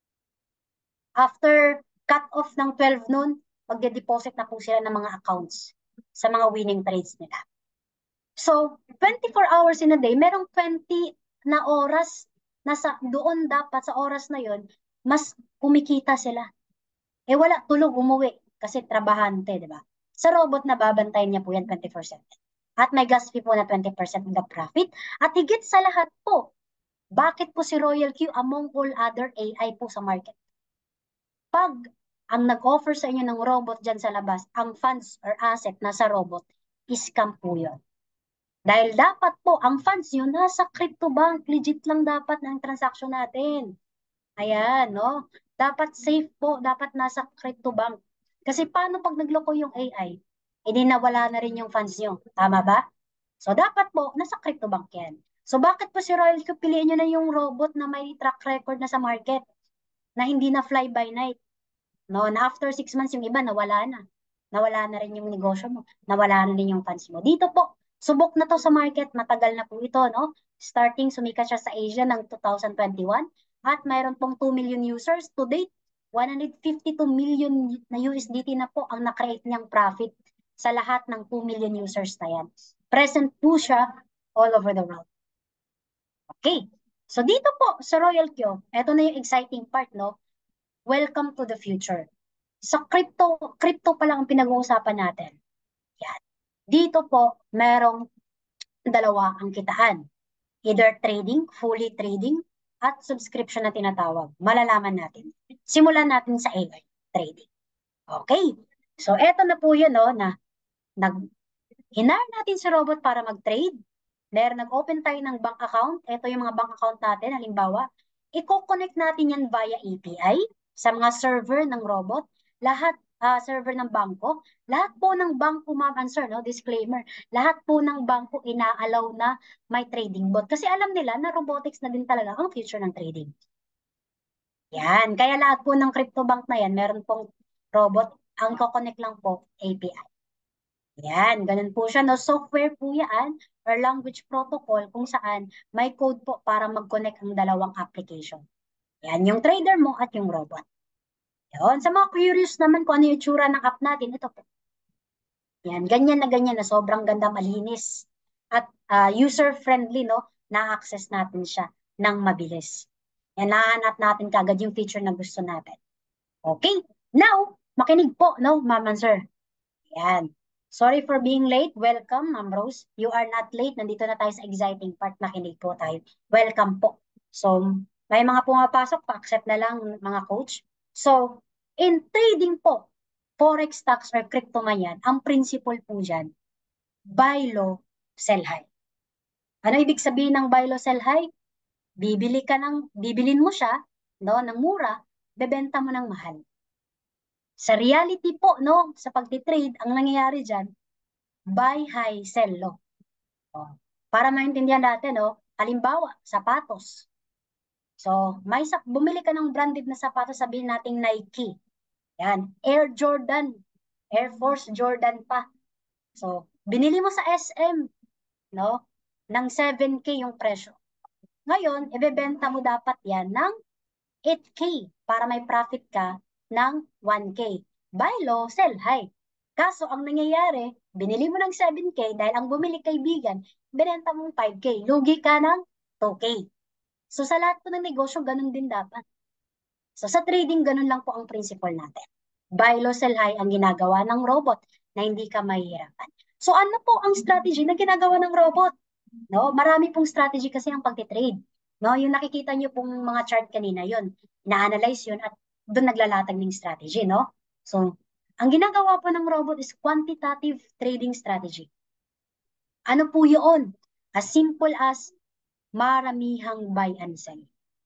After cut-off ng 12 noon, magde-deposit na po sila ng mga accounts sa mga winning trades nila. So, 24 hours in a day, merong 20 na oras na doon dapat sa oras na yon mas kumikita sila. Wala, tulog, umuwi kasi trabahante, di ba? Sa robot na babantayan niya po yan 24/7. At may gas fee po na 20% ng the profit. At higit sa lahat po, bakit po si Royal Q among all other AI po sa market? Pag ang nag-offer sa inyo ng robot dyan sa labas, ang funds or asset nasa robot, scam po yun. Dahil dapat po, ang funds yun nasa crypto bank, legit lang dapat ng transaction natin. Ayan, no? Dapat safe po, dapat nasa crypto bank. Kasi paano pag nagloko yung AI? Hindi nawala na rin yung funds nyo. Tama ba? So, dapat po, nasa crypto bank yan. So, bakit po si Royal Q, piliin nyo na yung robot na may track record na sa market, na hindi na fly by night? No, na after 6 months, yung iba nawala na. Nawala na rin yung negosyo mo. Nawala na rin yung funds mo. Dito po, subok na to sa market. Matagal na po ito, no? Starting, sumikat siya sa Asia ng 2021. At mayroon pong 2 million users. To date, 152 million na USDT na po ang na-create niyang profit sa lahat ng 2 million users na yan. Present po siya all over the world. Okay. So dito po sa Royal Q, ito na yung exciting part, no? Welcome to the future. Sa crypto pa lang ang pinag-uusapan natin. Yan. Dito po, merong dalawa ang kitaan. Either trading, fully trading, at subscription na tinatawag. Malalaman natin. Simulan natin sa AI, trading. Okay. So, eto na po yun, no, na hinar natin si robot para mag-trade. Nag-open tayo ng bank account. Ito yung mga bank account natin. Halimbawa, i-connect natin yan via API sa mga server ng robot. Lahat, server ng bangko. Lahat po ng bangko, ma'am and sir, no? Disclaimer. Lahat po ng bangko ina-allow na may trading bot. Kasi alam nila na robotics na din talaga ang future ng trading. Yan. Kaya lahat po ng crypto bank na yan, meron pong robot. Ang ko-connect lang po, API. Yan, ganun po siya. No? Software po yan or language protocol kung saan may code po para mag-connect ang dalawang application. Yan, yung trader mo at yung robot. Yan, sa mga curious naman kung ano yung tsura ng app natin, ito po. Yan, ganyan na sobrang ganda, malinis. At user-friendly, no? Na-access natin siya ng mabilis. Yan, nahanap natin kagad yung feature na gusto natin. Okay, now, makinig po, no, ma'am and sir. Yan. Sorry for being late. Welcome, Ma'am Rose. You are not late. Nandito na tayo sa exciting part. Makinig po tayo. Welcome po. So, may mga pumapasok, pa-accept na lang mga coach. So, in trading po, forex stocks or crypto man yan, ang principle po dyan, buy low, sell high. Ano ibig sabihin ng buy low, sell high? Bibilin mo siya, no, ng mura, bebenta mo ng mahal. Sa reality po, no, sa pagtitrade, ang nangyayari dyan, buy high, sell low. Oh. Para maintindihan natin, no, halimbawa, sapatos. So, bumili ka ng branded na sapatos, sabihin nating Nike. Yan, Air Jordan, Air Force Jordan pa. So, binili mo sa SM, no, ng 7K yung presyo. Ngayon, ibebenta mo dapat yan ng 8K para may profit ka ng 1K. Buy low, sell high. Kaso ang nangyayari, binili mo ng 7K dahil ang bumili kaibigan, binenta mong 5K. Lugi ka ng 2K. So sa lahat po ng negosyo, ganun din dapat. So sa trading, ganun lang po ang principle natin. Buy low, sell high ang ginagawa ng robot na hindi ka mahihirapan. So ano po ang strategy na ginagawa ng robot? No, marami pong strategy kasi ang pagtitrade. No, yung nakikita niyo pong mga chart kanina yon, na-analyze yun at doon naglalatag ng strategy, no? So, ang ginagawa po ng robot is quantitative trading strategy. Ano po yun? As simple as maramihang buy and sell.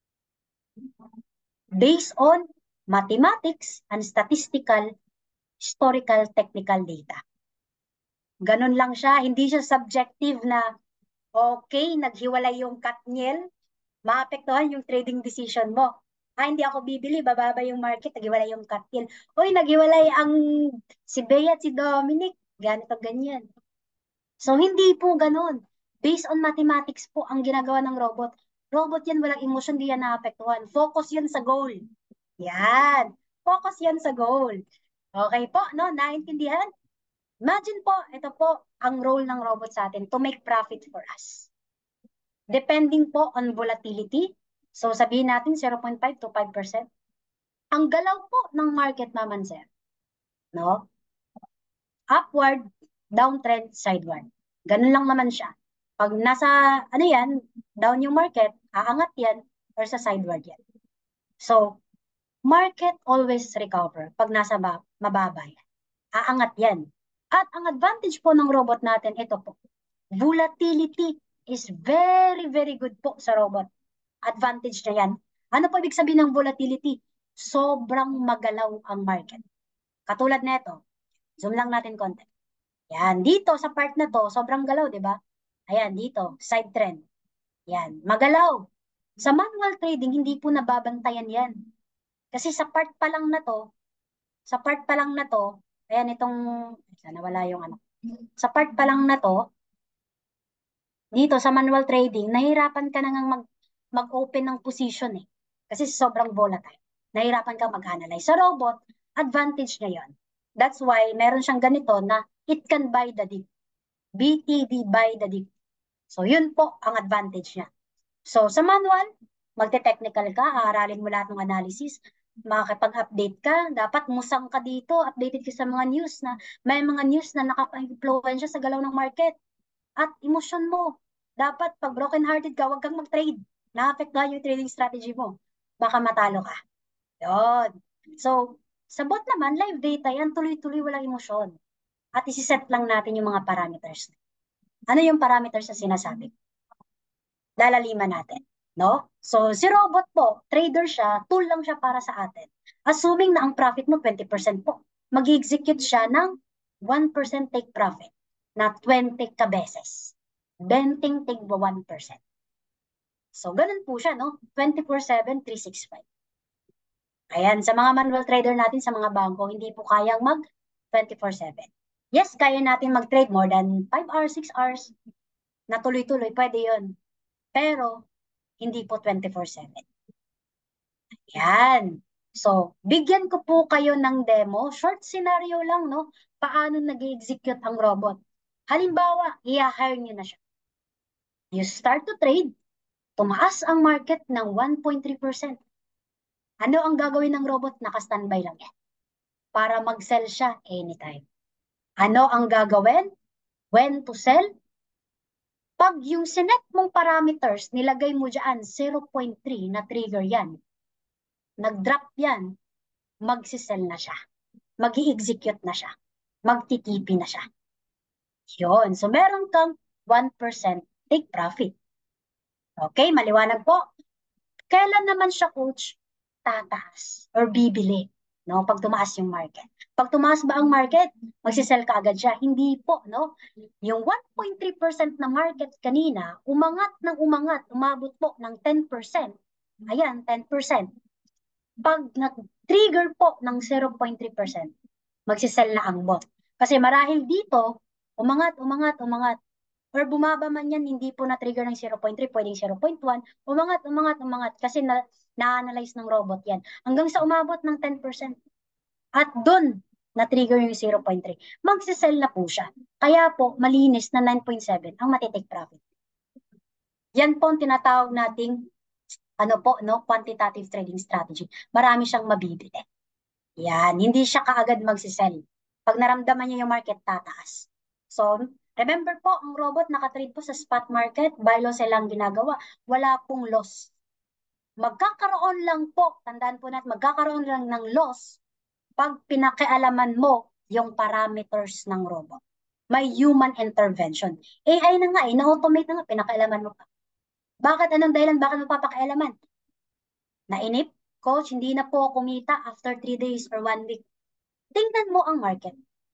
Based on mathematics and statistical, historical, technical data. Ganun lang siya, hindi siya subjective na okay, naghiwalay yung Katniel, maapektuhan yung trading decision mo. Hindi ako bibili, bababa yung market, naghiwalay yung Katniel. Uy, naghiwalay ang si Bea at si Dominic, ganito, ganyan. So, hindi po ganun. Based on mathematics po ang ginagawa ng robot. Robot yan, walang emotion, di yan naapektuhan. Focus yan sa goal. Yan. Focus yan sa goal. Okay po, no? Naintindihan? Imagine po, ito po ang role ng robot sa atin to make profit for us. Depending po on volatility. So sabihin natin 0.5 to 5%. Ang galaw po ng market naman, sir, no? Upward, downtrend, sideward. Ganun lang naman siya. Pag nasa, ano yan, down yung market, aangat yan, or sa sideward yan. So, market always recover pag nasa mababa yan. Aangat yan. At ang advantage po ng robot natin, ito po, volatility is very, very good po sa robot. Advantage na yan. Ano po ibig sabihin ng volatility? Sobrang magalaw ang market. Katulad nito, zoom lang natin konti. Yan, dito sa part na to, sobrang galaw, di ba? Ayan, dito, side trend. Yan, magalaw. Sa manual trading, hindi po nababantayan yan. Kasi sa part pa lang na to, ayan itong, sana wala yung ano. Sa part pa lang na to, dito sa manual trading, nahihirapan ka na mag-open ng position eh. Kasi sobrang volatile. Nahihirapan ka mag-analyze. Sa robot, advantage niya yon. That's why meron siyang ganito na it can buy the dip. BTD buy the dip. So yun po ang advantage niya. So, sa manual, magte-technical ka, aaralin mo lahat ng analysis, makakipag-update ka, dapat musang ka dito, updated ka sa mga news na may mga news na nakaka-influensya sa galaw ng market at emosyon mo. Dapat pag broken-hearted ka, huwag kang mag-trade. Na-affectuhan yung trading strategy mo. Baka matalo ka. Yun. So, sa bot naman, live data yan, tuloy-tuloy walang emosyon. At isiset lang natin yung mga parameters. Ano yung parameters na sinasabi? Lalaliman natin. No? So, si robot po, trader siya, tool lang siya para sa atin. Assuming na ang profit mo 20% po, mag-execute siya ng 1% take profit na 20 ka beses. Benting tigwa 1%. So, ganun po siya, no? 24/7, 365. Ayan, sa mga manual trader natin sa mga bangko, hindi po kayang mag 24/7. Yes, kaya natin mag-trade more than 5 hours, 6 hours, na tuloy-tuloy, pwede yun. Pero, hindi po 24/7. Yan. So, bigyan ko po kayo ng demo. Short scenario lang, no? Paano nag-execute ang robot. Halimbawa, i-hire nyo na siya. You start to trade, tumaas ang market ng 1.3%. Ano ang gagawin ng robot? Naka-standby lang yan. Para mag-sell siya anytime. Ano ang gagawin? When to sell? Pag yung sinet mong parameters, nilagay mo dyan 0.3 na trigger yan. Nag-drop yan, magsisell na siya. Mag-i-execute na siya. Magtitipi na siya. Yun. So, meron kang 1% take profit. Okay, maliwanag po. Kailan naman siya, coach, tataas or bibili? No, pag tumaas yung market. Pag tumaas ba ang market, magsisell ka agad siya? Hindi po, no? Yung 1.3% na market kanina, umangat ng umangat, umabot po ng 10%. Ayan, 10%. Pag nag-trigger po ng 0.3%, magsisell na ang bot. Kasi marahil dito, umangat, umangat, umangat. Or bumaba man yan, hindi po na-trigger ng 0.3, pwedeng 0.1, umangat, umangat, umangat. Kasi na-analyze ng robot yan. Hanggang sa umabot ng 10%. At dun, na-trigger yung 0.3. Magsisell na po siya. Kaya po, malinis na 9.7 ang matitake profit. Yan po ang tinatawag nating ano po, no, quantitative trading strategy. Marami siyang mabibili. Yan, hindi siya kaagad magsisell. Pag naramdaman niya yung market, tataas. So, remember po, ang robot nakatrade po sa spot market, buy low sell lang ginagawa. Wala pong loss. Magkakaroon lang po, tandaan po natin, magkakaroon lang ng loss pag pinakialaman mo yung parameters ng robot. May human intervention. AI na nga, na-automate na nga, pinakialaman mo pa. Bakit? Anong dahilan? Bakit mo papakialaman? Nainip? Coach, hindi na po kumita after 3 days or 1 week. Tingnan mo ang market.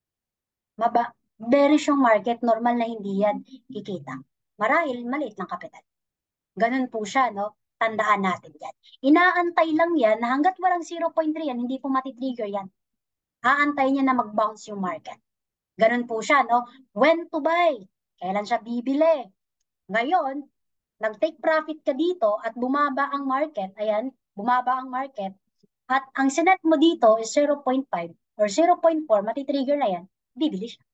Bearish yung market, normal na hindi yan kikita. Marahil, maliit lang kapital. Ganun po siya, no? Tandaan natin yan. Inaantay lang yan na hanggat walang 0.3 yan, hindi po matitrigger yan. Aantay niya na mag-bounce yung market. Ganun po siya, no? When to buy? Kailan siya bibili? Ngayon, nag-take profit ka dito at bumaba ang market, ayan, bumaba ang market, at ang sinet mo dito is 0.5 or 0.4, matitrigger na yan, bibili siya.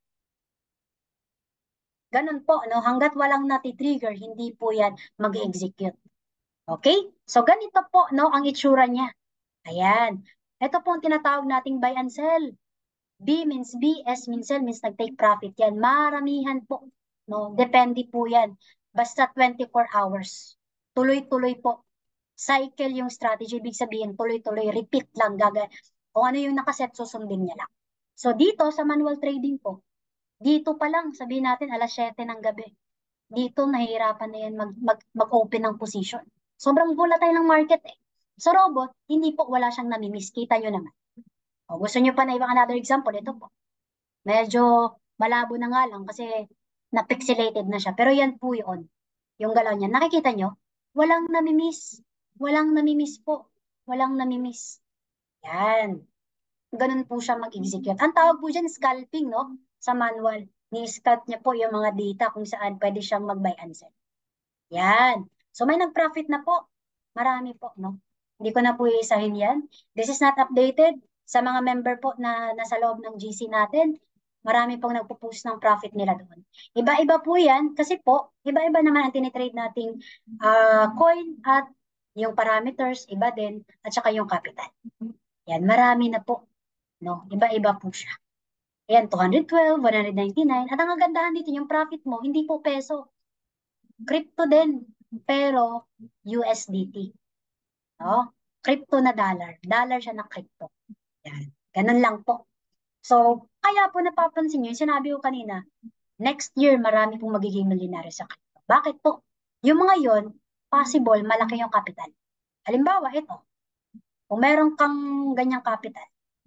Ganun po, no? Hanggat walang natitrigger, hindi po yan mag-execute. Okay? So, ganito po, no, ang itsura niya. Ayan. Ito po ang tinatawag nating buy and sell. B means B, S means sell, means nag-take profit yan. Maramihan po. No? Depende po yan. Basta 24 hours. Tuloy-tuloy po. Cycle yung strategy. Ibig sabihin, tuloy-tuloy. Repeat lang. Kung ano yung nakaset, susundin niya lang. So, dito sa manual trading po, dito pa lang, sabihin natin, alas 7 ng gabi. Dito, nahihirapan na yan mag-open ng position. Sobrang volatile ng market eh. Sa robot, hindi po wala siyang namimiss. Kita nyo naman. O, gusto nyo pa na ibang another example? Ito po. Medyo malabo na nga lang kasi na-pixelated na siya. Pero yan po yun. Yung galaw niya. Nakikita nyo? Walang namimiss. Walang namimiss po. Walang namimiss. Yan. Ganun po siya mag-execute. Ang tawag po dyan, scalping, no? Sa manual. Ni-scout niya po yung mga data kung saan pwede siyang mag-buy and sell. Yan. So may nag-profit na po. Marami po, no? Hindi ko na po iisahin yan. This is not updated. Sa mga member po na nasa loob ng GC natin, Marami pong nagpo-post ng profit nila doon. Iba-iba po yan kasi po, iba-iba naman ang tinitrade nating coin at yung parameters, iba din, at saka yung capital. Yan, marami na po. No? Iba-iba po siya. Ayan, 212, 199. At ang kagandahan dito, yung profit mo, hindi po peso. Crypto din, pero USDT. No? Crypto na dollar. Dollar siya na crypto. Yan. Ganun lang po. So, kaya po napapansin nyo, yung sinabi ko kanina, next year marami pong magiging millionaire sa crypto. Bakit po? Yung mga yon, possible, malaki yung capital. Halimbawa, ito, kung meron kang ganyang capital,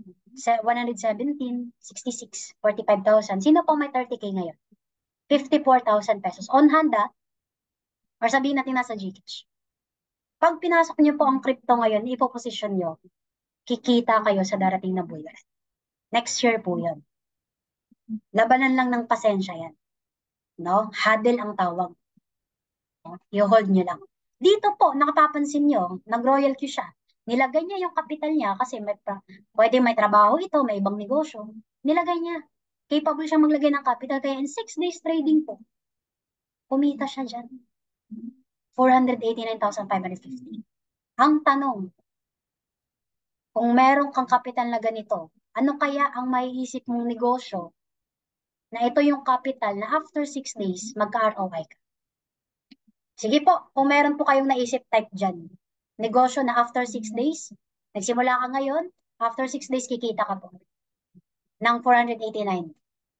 117, 66, 45,000, sino po may 30K ngayon? 54,000 pesos on hand, or sabihin natin nasa GCash. Pag pinasok niyo po ang crypto ngayon, ipoposisyon niyo, kikita kayo sa darating na bulan. Next year po yun. Labanan lang ng pasensya yan. No? Huddle ang tawag. No? I-hold nyo lang. Dito po, nakapapansin nyo, nag-royal queue siya. Nilagay niya yung capital niya kasi pwede may trabaho ito, may ibang negosyo. Nilagay niya. Capable siya maglagay ng capital. Kaya in 6 days trading po, kumita siya dyan. 489,550. Ang tanong, kung meron kang capital na ganito, ano kaya ang maiisip mong negosyo na ito yung capital na after 6 days, magka-ROI ka? Sige po, kung meron po kayong naisip, type dyan. Negosyo na after 6 days, nagsimula ka ngayon, after 6 days, kikita ka po ng 489.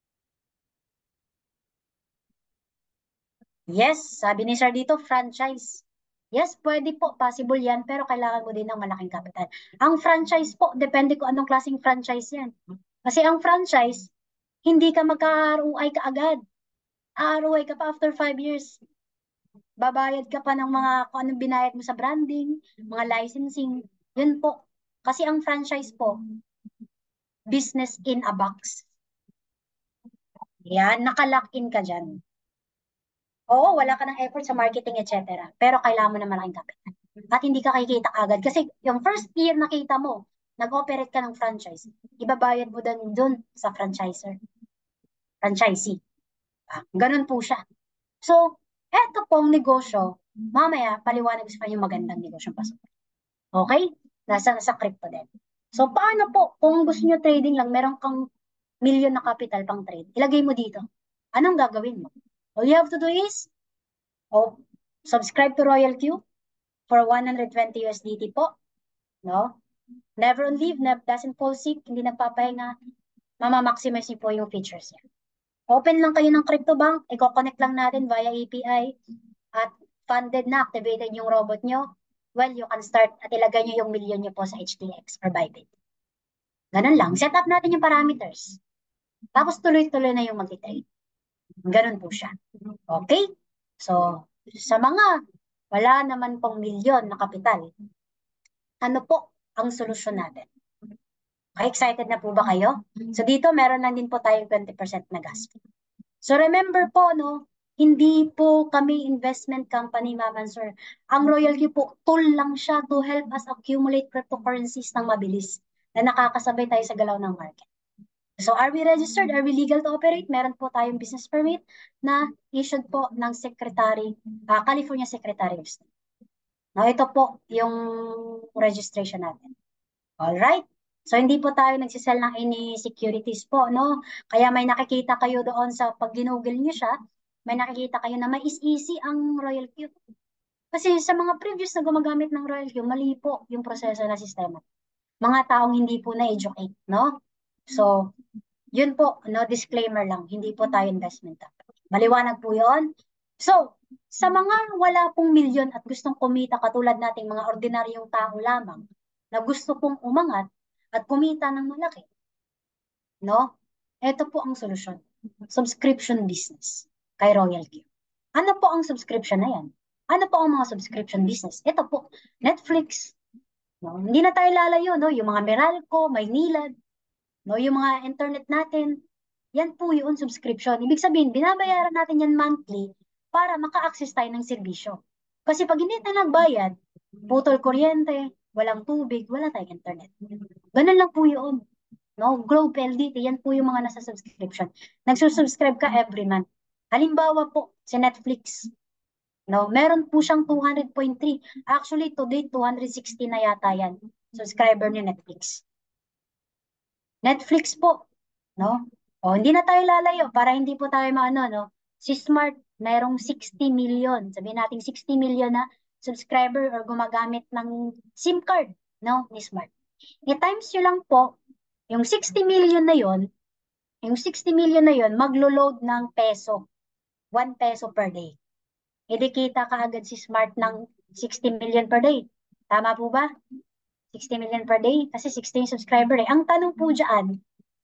Yes, sabi ni Sir dito, franchise. Yes, pwede po, possible yan, pero kailangan mo din ng malaking capital. Ang franchise po, depende kung anong klaseng franchise yan. Kasi ang franchise, hindi ka magka-ROI ka agad. ROI ka pa after 5 years. Babayad ka pa ng mga kung anong binayad mo sa branding, mga licensing. Yun po. Kasi ang franchise po, business in a box. Yan, nakalock in ka dyan. Oo, wala ka ng effort sa marketing, etc. Pero kailangan mo na malaking capital. At hindi ka kikita agad. Kasi yung first year nakita mo, nag-operate ka ng franchise, ibabayad mo dun sa franchisee. Ganun po siya. So, eto pong negosyo, mamaya paliwanag sa kanya magandang negosyo pasok. Okay? Nasa crypto din. So, paano po, kung gusto nyo trading lang, meron kang million na capital pang trade, ilagay mo dito. Anong gagawin mo? All you have to do is, subscribe to Royal Q for 120 USDT po. No? Never on leave, doesn't fall sick, hindi nagpapahinga, mama-maximize niyo po yung features niya. Open lang kayo ng crypto bank, i-connect lang natin via API, at funded na, activated yung robot nyo, well, you can start at ilagay nyo yung million nyo po sa HTX or Bybit. Ganun lang. Set up natin yung parameters. Tapos tuloy-tuloy na yung mag-trade. Ganun po siya. Okay? So, sa mga wala naman pong milyon na kapital, ano po ang solusyon natin? Okay, excited na po ba kayo? So, dito meron lang din po tayong 20% na gas fee. So, remember po, no, hindi po kami investment company, Ma'am and Sir. Ang royalty po, tool lang siya to help us accumulate cryptocurrencies ng mabilis na nakakasabay tayo sa galaw ng market. So, are we registered? Are we legal to operate? Meron po tayong business permit na issued po ng California Secretary of State. Now, ito po yung registration natin. Alright? So, hindi po tayo nagsisell ng any securities po, no? Kaya may nakikita kayo doon sa pag ginugol nyo siya, may nakikita kayo na may is-easy ang Royal Q. Kasi sa mga previous na gumagamit ng Royal Q, mali po yung proseso na sistema. Mga taong hindi po na-educate, no? So, yun po, no, disclaimer lang, hindi po tayo investment company. Maliwanag po yun. So, sa mga wala pong milyon at gustong kumita katulad nating mga ordinaryong tao lamang na gusto pong umangat at kumita ng malaki, no? Ito po ang solusyon. Subscription business kay Royal Q. Ano po ang subscription na yan? Ano po ang mga subscription business? Ito po, Netflix. No? Hindi na tayo lalayo, no? Yung mga Meralco, Maynilad, no? Yung mga internet natin, yan po yun, subscription. Ibig sabihin, binabayaran natin yan monthly para maka-access tayo ng serbisyo. Kasi pag hindi tayo nagbayad, putol kuryente, walang tubig, wala tayong internet. Ganun lang po yun. no? Globe LDT, yan po yung mga nasa subscription. Nagsusubscribe ka every month. Halimbawa po, si Netflix, no? Meron po siyang 200.3. Actually, today, 260 na yata yan. Subscriber ni Netflix. Netflix po, no? O, hindi na tayo lalayo para hindi po tayo maano, no? Si Smart, mayroong 60 million. Sabihin natin 60 million na subscriber or gumagamit ng SIM card, no? Ni Smart. I-times nyo lang po, yung 60 million na yon, yung 60 million na yon, maglo-load ng peso. 1 peso per day. Hindi kita kaagad si Smart ng 60 million per day. Tama po ba? 60 million per day kasi 16 subscriber eh. Ang tanong po dyan,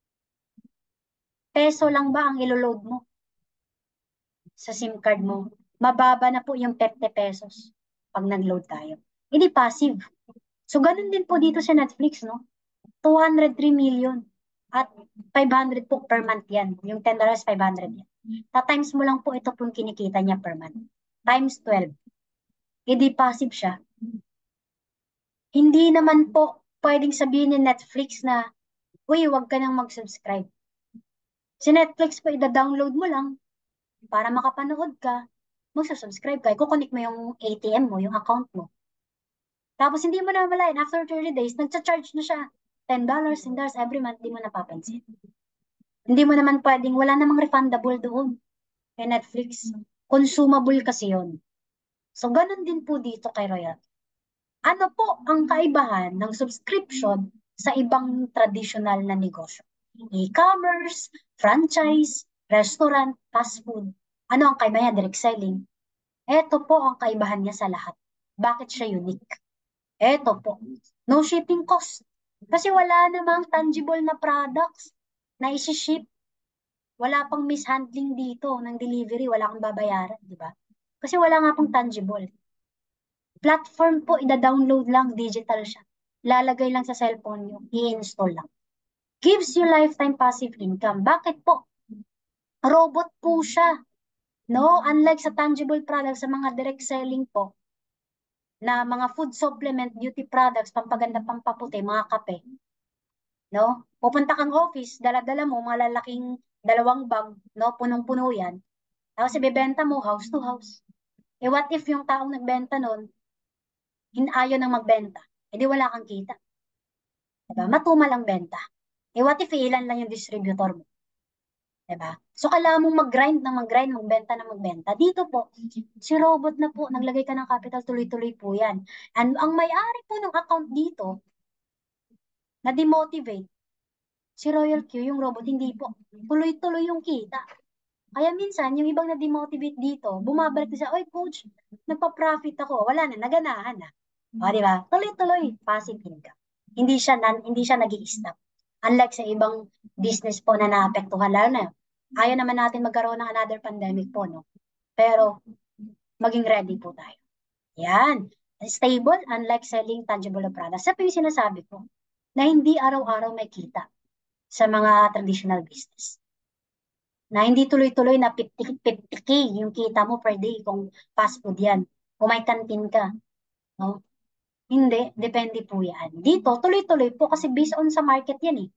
peso lang ba ang ilo-load mo sa SIM card mo? Mababa na po yung 50 pesos pag nag-load tayo. Hindi passive. So, ganun din po dito sa Netflix, no? 203 million at 500 po per month yan. Yung $10, 500 yan. Ta-times mo lang po ito po yung kinikita niya per month. Times 12. Hindi passive siya. Hindi naman po pwedeng sabihin ni Netflix na, uy, huwag ka nang mag-subscribe. Si Netflix po, ida-download mo lang para makapanood ka, magsusubscribe ka, kukunik mo yung ATM mo, yung account mo. Tapos hindi mo na malayan, after 30 days, nagcha-charge na siya. $10, $10 every month, di mo napapansin. Hindi mo naman pwedeng, wala namang refundable doon kay Netflix. Consumable kasi yun. So, ganun din po dito kay Royal. Ano po ang kaibahan ng subscription sa ibang traditional na negosyo? E-commerce, franchise, restaurant, fast food. Ano ang kaibahan? Direct selling. Ito po ang kaibahan niya sa lahat. Bakit siya unique? Ito po. No shipping cost. Kasi wala namang tangible na products na isi-ship. Wala pang mishandling dito ng delivery. Wala kang babayaran, di ba? Kasi wala nga pong tangible. Platform po, ida-download lang, digital siya. Lalagay lang sa cellphone nyo, i-install lang. Gives you lifetime passive income. Bakit po? Robot po siya. No? Unlike sa tangible products, sa mga direct selling po, na mga food supplement, beauty products, pampaganda, pampaputi, mga kape. No? Pupunta kang office, dala-dala mo, mga lalaking 2 bag, no? Punong-puno yan. Tapos ibebenta mo house to house. Eh what if yung taong nagbenta nun, ayaw nang magbenta? Eh di wala kang kita. Diba? Matumal ang benta. Eh what if ilan lang yung distributor mo? Diba? So kailangan mong mag-grind ng mag-grind, magbenta ng magbenta. Dito po, si robot na po, naglagay ka ng capital, tuloy-tuloy po yan. And ang may-ari po ng account dito, na demotivate, si Royal Q, yung robot, hindi po. Tuloy-tuloy yung kita. Kaya minsan, yung ibang na-demotivate dito, bumabalik na siya, oy coach, nagpa-profit ako. Wala na, naganahan na. O, di ba? Tuloy-tuloy, passive income. Hindi siya nag-i-stop. Unlike sa ibang business po na naapektuhan, lalo na, ayaw naman natin magkaroon ng another pandemic po, no? Pero, maging ready po tayo. Yan. Stable, unlike selling tangible products. Sa po yung sinasabi ko, na hindi araw-araw may kita sa mga traditional business. Na hindi tuloy-tuloy na 50K yung kita mo per day kung fast food yan. Kung may kantin ka. No? Hindi, depende po yan. Dito, tuloy-tuloy po kasi based on sa market yan eh.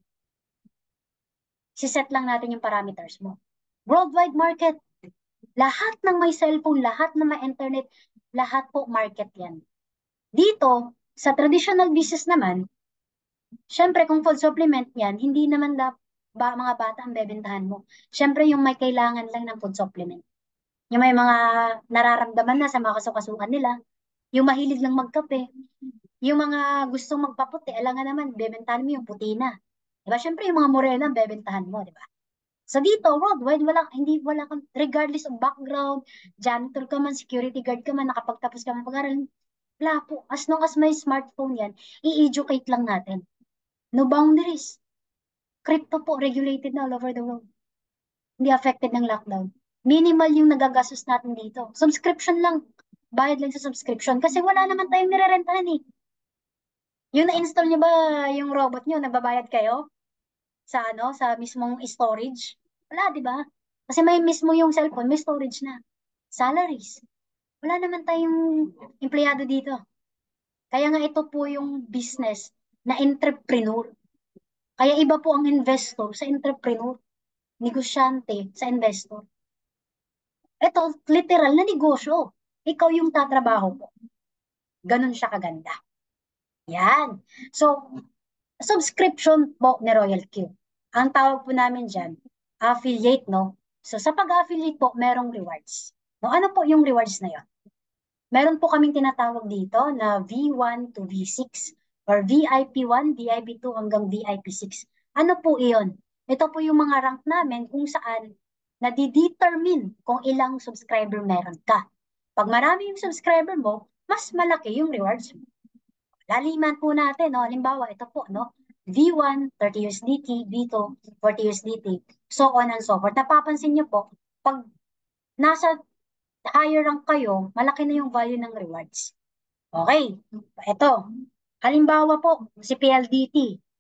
Siset lang natin yung parameters mo. Worldwide market. Lahat ng may cellphone, lahat ng may internet, lahat po market yan. Dito, sa traditional business naman, syempre kung food supplement yan, hindi naman mga bata ang bebentahan mo. Syempre yung may kailangan lang ng food supplement. Yung may mga nararamdaman na sa mga kasukasukan nila, yung mahilig lang magkape, yung mga gustong magpaputi, alangan naman, bebentahan mo yung puti na. Diba? Syempre, yung mga morena, bebentahan mo, diba? So dito, worldwide, wala kang, regardless of background, janitor ka man, security guard ka man, nakapagtapos ka man pag-aral, wala po. As long as may smartphone yan, i-educate lang natin. No boundaries. Crypto po, regulated na all over the world. Hindi affected ng lockdown. Minimal yung nagagastos natin dito. Subscription lang. Bayad lang sa subscription. Kasi wala naman tayong nirerentahan eh. Yung na-install nyo ba yung robot nyo, nagbabayad kayo? Sa ano? Sa mismong storage? Wala, di ba? Kasi may mismo yung cellphone, may storage na. Salaries. Wala naman tayong empleyado dito. Kaya nga ito po yung business na entrepreneur. Kaya iba po ang investor sa entrepreneur, negosyante sa investor. Ito, literal na negosyo. Ikaw yung tatrabaho po. Ganun siya kaganda. Yan. So, subscription po ni Royal Q. Ang tawag po namin dyan, affiliate, no? So, sa pag-affiliate po, merong rewards. No, ano po yung rewards na yun? Meron po kaming tinatawag dito na V1 to V6 or VIP1, VIP2 hanggang VIP6. Ano po iyon? Ito po yung mga rank namin kung saan nadidetermine kung ilang subscriber meron ka. Pag marami yung subscriber mo, mas malaki yung rewards mo. Laliman po natin, no? Halimbawa, ito po, no? V1, 30 USDT, V2, 40 USDT, so on and so forth. Napapansin nyo po, pag nasa higher rank kayo, malaki na yung value ng rewards. Okay, ito. Halimbawa po, si PLDT.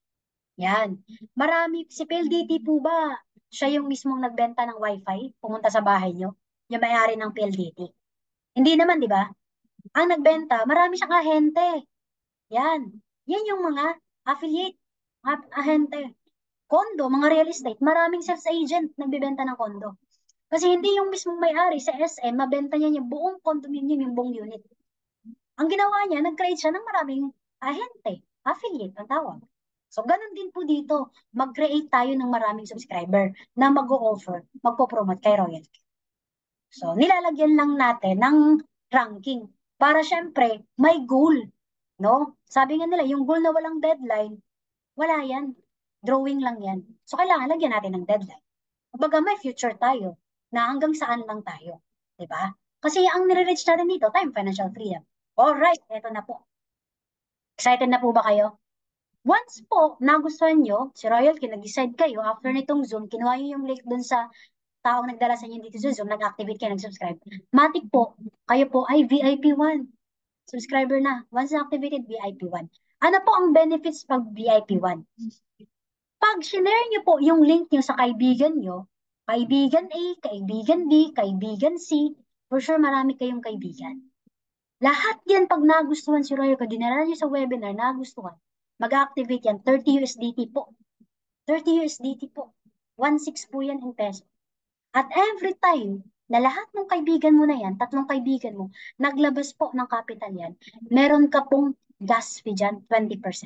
Yan. Marami, si PLDT po ba, siya yung mismong nagbenta ng wifi, pumunta sa bahay nyo, yung may-ari ng PLDT? Hindi naman, di ba? Ang nagbenta, marami siyang ahente. Yan. Yan yung mga affiliate, ahente. Kondo, mga real estate, maraming sales agent nagbebenta ng kondo. Kasi hindi yung mismong may-ari sa SM, mabenta niya yung buong condominium, yung buong unit. Ang ginawa niya, nag-create siya ng maraming ahente, affiliate ang tawag. So, ganun din po dito. Mag-create tayo ng maraming subscriber na mag-o-offer, magpo-promote kay Royalty. So, nilalagyan lang natin ng ranking para syempre may goal. No? Sabi nga nila, yung goal na walang deadline, wala yan. Drawing lang yan. So, kailangan lagyan natin ng deadline. Kumbaga, may future tayo na hanggang saan lang tayo. Diba? Kasi ang nire-reach natin dito, time financial freedom. Alright, eto na po. Excited na po ba kayo? Once po nagustuhan nyo, si Royalty, nag-decide kayo, after nitong Zoom, kinuha nyo yung link dun sa taong nagdala sa inyo dito sa Zoom, nag-activate kayo, nag-subscribe. Matik po, kayo po ay VIP1. Subscriber na. Once na-activated, VIP1. Ano po ang benefits pag VIP1? Pag sinare nyo po yung link nyo sa kaibigan nyo, kaibigan A, kaibigan B, kaibigan C, for sure marami kayong kaibigan. Lahat yan pag nagustuhan si Roy, kung dinala nyo sa webinar, nagustuhan, mag-activate yan, 30 USDT po. 30 USDT po. 1.6 po yan in peso. At every time na lahat ng kaibigan mo na yan, tatlong kaibigan mo, naglabas po ng capital yan, meron ka pong gas fee dyan, 20%.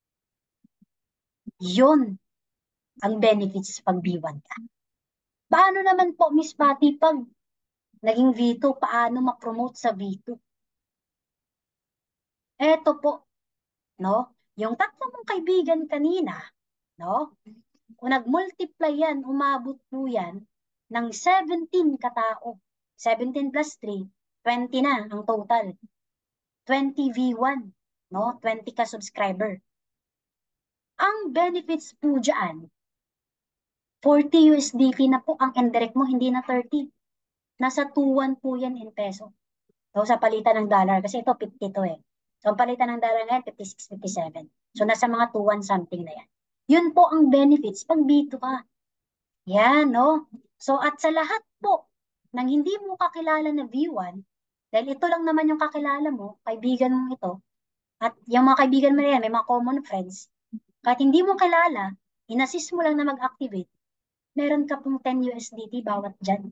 Yun ang benefits pag B1 ka. Paano naman po, Miss Patty, pag naging V2, paano ma-promote sa V2? Eto po, no? Yung tatlo mong kaibigan kanina, no? Kung nag-multiply yan, umabot po yan ng 17 katao. 17 plus 3, 20 na ang total. 20 V1, no? 20 ka subscriber. Ang benefits po dyan, 40 USDT na po ang indirect mo, hindi na 30. Nasa 2.1 po yan in peso. So, sa palitan ng dollar, kasi ito 50 to eh. So, ang palitan ng dollar ngayon, 56, 57. So, nasa mga 2.1 something na yan. Yun po ang benefits pag B2 ka. Yan, no? So, at sa lahat po, nang hindi mo kakilala na V1, dahil ito lang naman yung kakilala mo, kaibigan mo ito, at yung mga kaibigan mo na yan, may mga common friends, kahit hindi mo kilala, inassist mo lang na mag-activate, meron ka pong 10 USDT bawat dyan.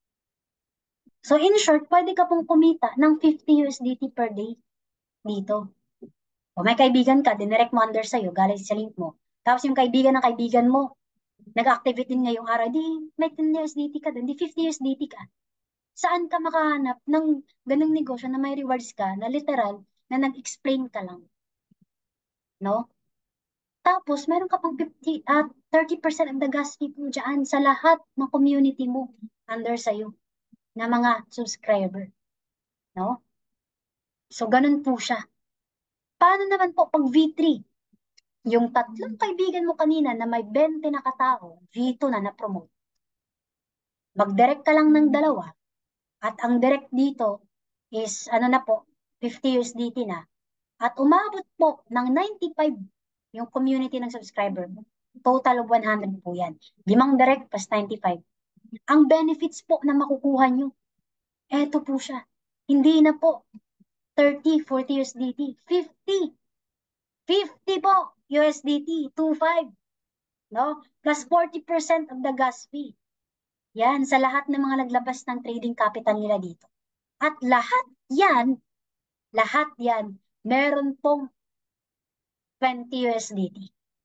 So, in short, pwede ka pong kumita ng 50 USDT per day dito. O may kaibigan ka, dinirect mo under sa'yo, galing sa link mo. Tapos yung kaibigan ng kaibigan mo, nag-activate din ngayong araw, di may 10 USDT ka din, di 50 USDT ka. Saan ka makahanap ng ganung negosyo na may rewards ka, na literal, na nag-explain ka lang? No? Tapos, meron ka pang 30% of the gas fee po dyan sa lahat ng community mo under sa'yo na mga subscriber. No? So, ganun po siya. Paano naman po pag V3? Yung tatlong kaibigan mo kanina na may 20 na katao, V2 na na-promote. Mag-direct ka lang ng dalawa at ang direct dito is ano na po, 50 USDT na. At umabot po ng 95 yung community ng subscriber mo. Total of 100 po yan. 5 direct plus 95. Ang benefits po na makukuha nyo, eto po siya. Hindi na po 30, 40 USDT, 50. 50 po USDT, 25. no? Plus 40% of the gas fee. Yan, sa lahat ng mga naglabas ng trading capital nila dito. At lahat yan, meron pong 20 USDT.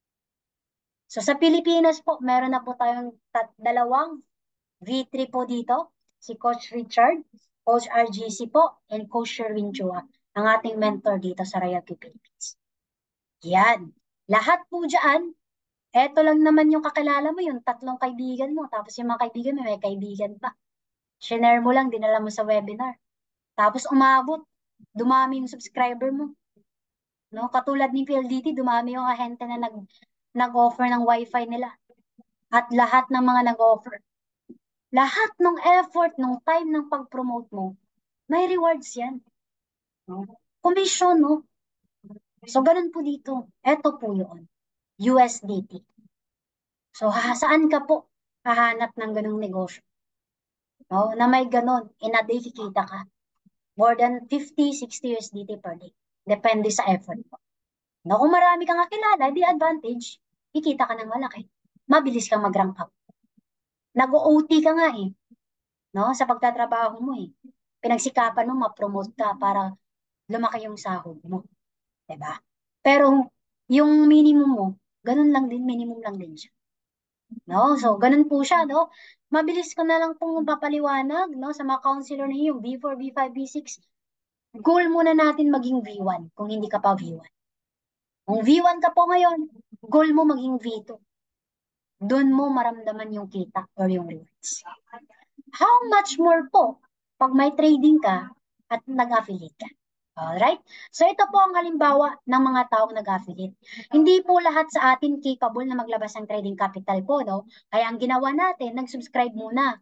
So sa Pilipinas po, meron na po tayong dalawang V3 po dito, si Coach Richard, Coach RGC po, and Coach Sherwin Chua, ang ating mentor dito sa Royal Philippines. Yan. Lahat po dyan, eto lang naman yung kakilala mo, yung tatlong kaibigan mo, tapos yung mga kaibigan mo, may kaibigan pa. Share mo lang, dinala mo sa webinar. Tapos umabot, dumami yung subscriber mo. No? Katulad ni PLDT, dumami yung ahente na nag-offer ng wifi nila. At lahat ng mga nag-offer. Lahat ng effort, ng time ng pag-promote mo, may rewards yan. No? Commission, no? So, ganun po dito. Ito po yun. USDT. So, saan ka po hahanap ng ganung negosyo? No? Na may ganun, in a day, kikita ka. More than 50, 60 USDT per day. Depende sa effort mo. No, kung marami kang kakilala, di advantage, kikita ka ng malaki. Mabilis kang mag-rank up. Nag-OT ka nga eh, no? Sa pagtatrabaho mo eh. Pinagsikapan mo, ma-promote ka para lumaki yung sahod mo. Diba? Pero yung minimum mo, ganun lang din, minimum lang din siya. No? So, ganun po siya, no? Mabilis ko na lang pong papaliwanag, no? Sa mga counselor na yung B4, B5, B6, goal muna natin maging V1 kung hindi ka pa V1. Kung V1 ka po ngayon, goal mo maging V2. Doon mo maramdaman yung kita or yung rewards. How much more po pag may trading ka at nag-affiliate ka? Alright? So ito po ang halimbawa ng mga taong nag-affiliate. Hindi po lahat sa atin capable na maglabas ng trading capital po, no? Kaya ang ginawa natin, nag-subscribe muna.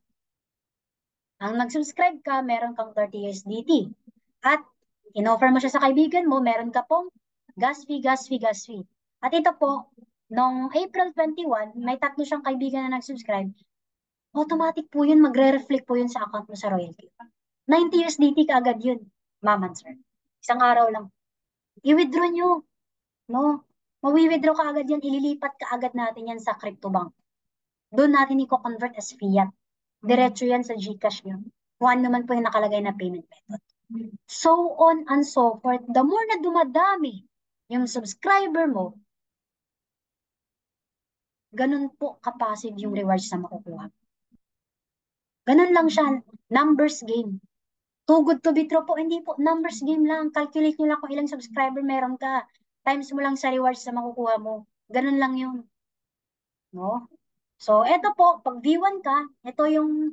Ang nag-subscribe ka, meron kang 30 USDT. At in-offer mo siya sa kaibigan mo, meron ka pong gas fee, gas fee, gas fee. At ito po, noong April 21, may tatlo siyang kaibigan na nag-subscribe. Automatic po yun, magre-reflect po yun sa account mo sa Royalty. 90 USDT ka agad yun, ma'am and sir. Isang araw lang. I-withdraw nyo, no? Mawi-withdraw ka agad yan, ililipat ka agad natin yan sa CryptoBank. Doon natin i-convert as fiat. Diretso yan sa GCash nyo. Kung ano naman po yung nakalagay na payment method. So on and so forth. The more na dumadami yung subscriber mo, ganun po kapasive yung rewards na makukuha. Ganun lang siya. Numbers game. Too good to be true po. Hindi po. Numbers game lang. Calculate nyo lang kung ilang subscriber meron ka. Times mo lang sa rewards na makukuha mo. Ganun lang yun. No? So, eto po. Pag V1 ka, ito yung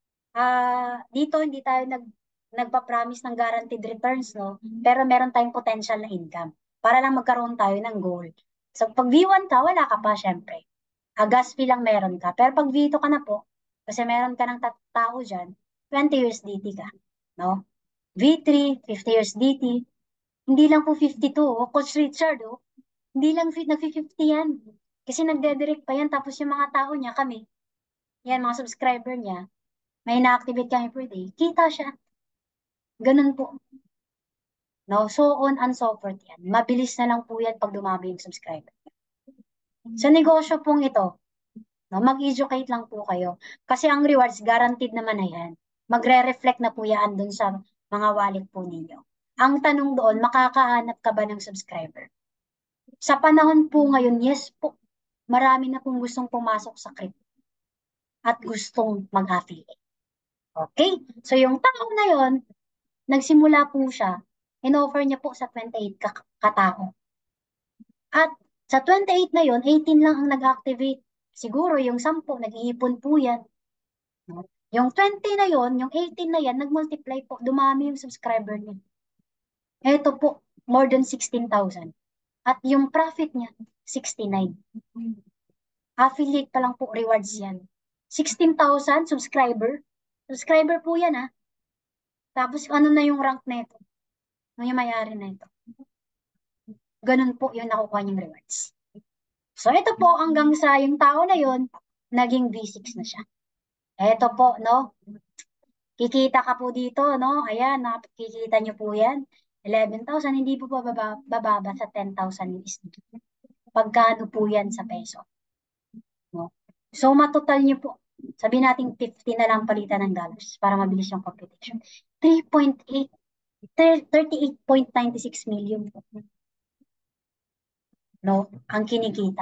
dito hindi tayo nagpa-promise ng guaranteed returns, no? Pero meron tayong potential na income para lang magkaroon tayo ng goal. So, pag V1 ka, wala ka pa, syempre. Gas fee lang meron ka. Pero pag V2 ka na po, kasi meron ka ng tao dyan, 20 USDT ka, no? V3, 50 USDT. Hindi lang po 52, oh. Coach Richard, oh. Hindi lang nag-50 yan. Kasi nagdedirect pa yan. Tapos yung mga tao niya, kami, yan, mga subscriber niya, may na-activate kami per day, kita siya. Ganun po. No? So on and so forth yan. Mabilis na lang po yan pag dumami yung subscriber. Sa negosyo pong ito, no, mag-educate lang po kayo. Kasi ang rewards, guaranteed naman na yan. Magre-reflect na po yan dun sa mga wallet po ninyo. Ang tanong doon, makakahanap ka ba ng subscriber? Sa panahon po ngayon, yes po, marami na pong gustong pumasok sa crypto at gustong mag-affiliate. Okay? So yung tao na yon, nagsimula po siya, in-offer niya po sa 28 katao. At sa 28 na yon, 18 lang ang nag-activate. Siguro yung 10, nag-iipon po yan. No? Yung 20 na yon, yung 18 na yan, nag-multiply po, dumami yung subscriber niya. Ito po, more than 16,000. At yung profit niya, 69. Affiliate pa lang po, rewards yan. 16,000 subscriber. Subscriber po yan ha. Tapos ano na yung rank na ito? Ano yung may-ari na ito? Ganun po yung nakukuha niyong rewards. So ito po hanggang sa yung tao na yon naging V6 na siya. Ito po, no? Kikita ka po dito, no? Ayan, nakikita niyo po yan. 11,000, hindi po bababa sa 10,000 yung isda. Pagkano po yan sa peso? No? So, matotal nyo po, sabi natin 50 na lang palitan ng dollars para mabilis yung computation. 3.8, 38.96 million po. No? Ang kinikita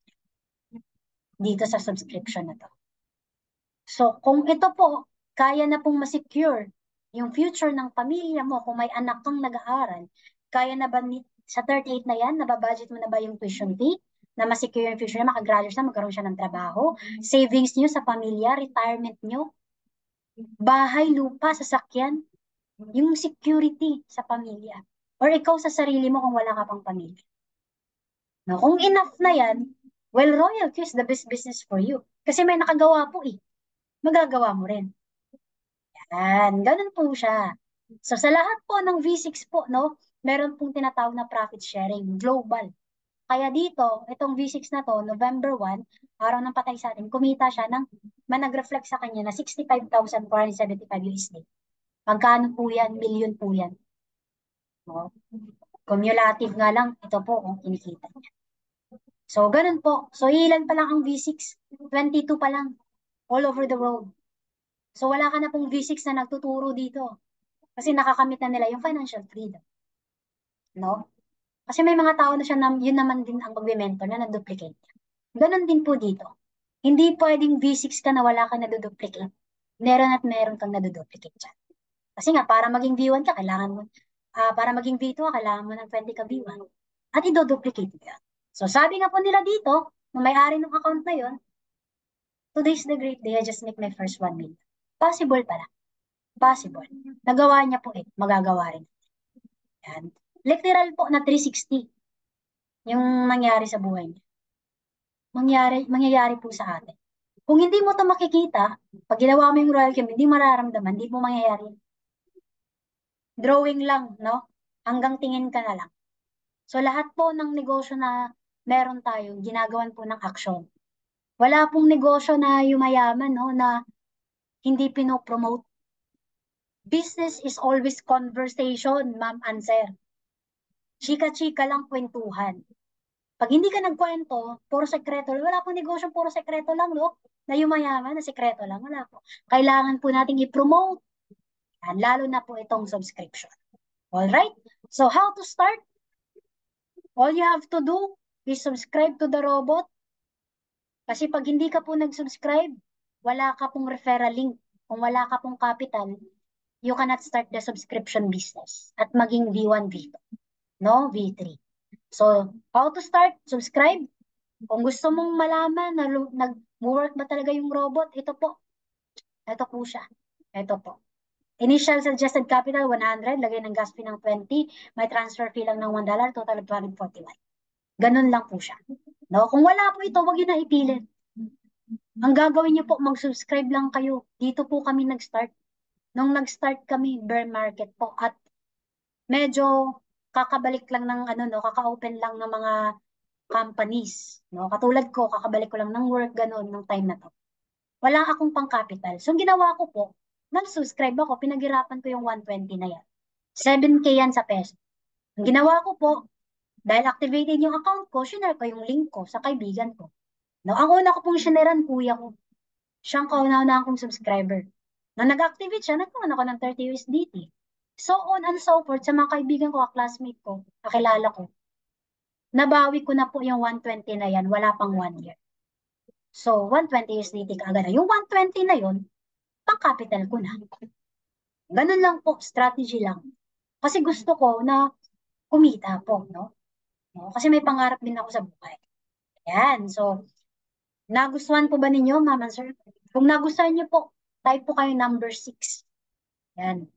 dito sa subscription na to. So, kung ito po, kaya na pong masecure yung future ng pamilya mo, kung may anak kang nag-aaral, kaya na ba sa 38 na yan, nababudget mo na ba yung tuition fee? Na masecure yung future na makagraduate na, magkaroon siya ng trabaho, savings niyo sa pamilya, retirement niyo, bahay, lupa, sasakyan, yung security sa pamilya. Or ikaw sa sarili mo kung wala ka pang pamilya. No, kung enough na yan, well, royalty is the best business for you. Kasi may nakagawa po eh. Magagawa mo rin. Yan, ganun po siya. So sa lahat po ng V6 po, no, meron pong tinatawag na profit sharing, global. Kaya dito, itong V6 na to, November 1, araw ng patay sa atin, kumita siya ng, nag-reflect sa kanya na 65,475 USD. Magkano po yan? Million po yan. No? Cumulative nga lang, ito po ang kinikita niya. So, ganun po. So, ilan pa lang ang V6? 22 pa lang. All over the world. So, wala ka na pong V6 na nagtuturo dito. Kasi nakakamit na nila yung financial freedom. No? Kasi may mga tao na siya na yun naman din ang magbe-mentor na na-duplicate. Ganon din po dito. Hindi pwedeng V6 ka na wala ka na-duplicate. Meron at meron kang na-duplicate dyan. Kasi nga, para maging V1 ka, kailangan mo, para maging V2 ka, kailangan mo ng 20 ka V1. At i-duplicate mo yan. So, sabi nga po nila dito, na may-ari ng account na yun, today's the great day, I just make my first 1 million. Possible pala. Possible. Nagawa niya po eh, magagawa rin. Yan. Literal po na 360 yung nangyari sa buhay niya. Mangyayari po sa atin. Kung hindi mo to makikita, pag ginawa mo yung royal game, hindi mararamdaman, hindi mo mangyayari. Drawing lang, no? Hanggang tingin ka na lang. So lahat po ng negosyo na meron tayo, ginagawan po ng aksyon. Wala pong negosyo na yumayaman, no, na hindi pinopromote. Business is always conversation, ma'am and sir. Chika-chika lang kwentuhan. Pag hindi ka nagkwento, puro sekreto, wala pong negosyo, puro sekreto lang, no? Na yumayaman, na sekreto lang, wala po. Kailangan po nating i-promote. Yan, lalo na po itong subscription. Alright? So, how to start? All you have to do is subscribe to the robot. Kasi pag hindi ka po nag-subscribe, wala ka pong referral link. Kung wala ka pong capital, you cannot start the subscription business at maging V1, V2, no? V3. So, how to start? Subscribe. Kung gusto mong malaman na nag-work ba talaga yung robot, ito po. Ito po siya. Ito po. Initial suggested capital, 100. Lagay ng gas fee ng 20. May transfer fee lang ng $1. Total of 241. Ganun lang po siya. No? Kung wala po ito, wag yun na ipilit. Ang gagawin niyo po, mag-subscribe lang kayo. Dito po kami nag-start. Nung nag-start kami, bear market po. At medyo kakabalik lang ng ano, no, kaka-open lang ng mga companies. No? Katulad ko, kakabalik ko lang ng work, ganun, ng time na to. Wala akong pang-capital. So, ginawa ko po, nag-subscribe ako, pinaghirapan ko yung 120 na yan. 7K yan sa peso. Ang ginawa ko po, dahil activated yung account ko, shinare ko yung link ko sa kaibigan ko. No, ang una ko pong shineran, kuya ko. Siyang kauna-una akong subscriber. Nang nag-activate siya, nagkaroon ako ng 30 USDT. So on and so forth, sa mga kaibigan ko, classmate ko, kakilala ko, nabawi ko na po yung 120 na yan, wala pang 1 year. So, 120 USDT kaagad na. Yung 120 na yun, pang-capital ko na. Ganun lang po, strategy lang. Kasi gusto ko na kumita po, no? No? Kasi may pangarap din ako sa buhay. Yan, so, nagustuhan po ba ninyo, ma'am and sir? Kung nagustuhan niyo po, type po kayo number 6. Yan.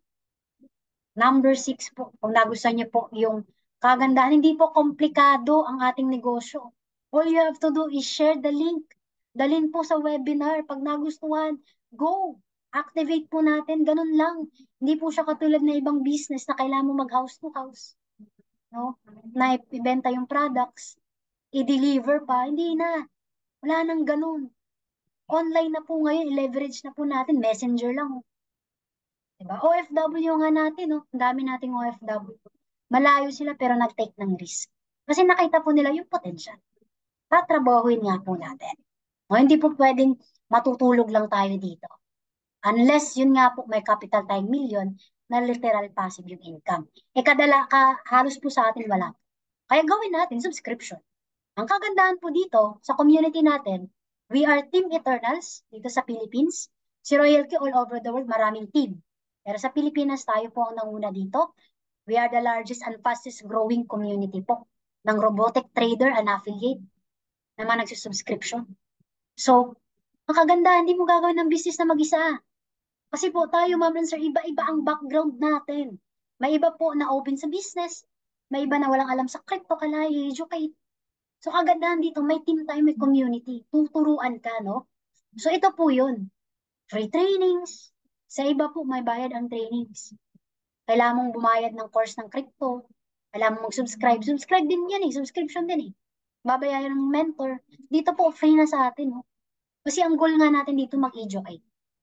Number 6 po. Kung nagustuhan niyo po yung kagandahan, hindi po komplikado ang ating negosyo. All you have to do is share the link. Dalhin po sa webinar. Pag nagustuhan, go! Activate po natin. Ganun lang. Hindi po siya katulad na ibang business na kailangan mo mag-house to house. No? Na ibenta yung products. I-deliver pa. Hindi na. Wala nang ganun. Online na po ngayon. I-leverage na po natin. Messenger lang. Diba? OFW nga natin, no? Ang dami nating OFW. Malayo sila pero nag-take ng risk. Kasi nakita po nila yung potential. Tatrabahuin nga po natin. O, hindi po pwedeng matutulog lang tayo dito. Unless yun nga po may capital tayong million na literal passive yung income. Halos po sa atin wala. Kaya gawin natin subscription. Ang kagandahan po dito sa community natin, we are Team Eternals dito sa Philippines. Si Royalty all over the world, maraming team. Pero sa Pilipinas, tayo po ang nanguna dito. We are the largest and fastest growing community po ng robotic trader and affiliate na mga nagsusubscription. So, ang kagandahan, hindi mo gagawin ng business na mag-isa. Kasi po tayo, ma'am and sir, iba-iba ang background natin. May iba po na open sa business. May iba na walang alam sa crypto, kaya educate. So, kagandahan dito, may team tayo, may community. Tuturuan ka, no? So, ito po yun. Free trainings. Sa iba po, may bayad ang trainings. Kailangan mong bumayad ng course ng crypto. Kailangan mong mag-subscribe. Subscribe din yan eh. Subscription din eh. Babayaran ng mentor. Dito po, free na sa atin. No? Kasi ang goal nga natin dito, mag-educate.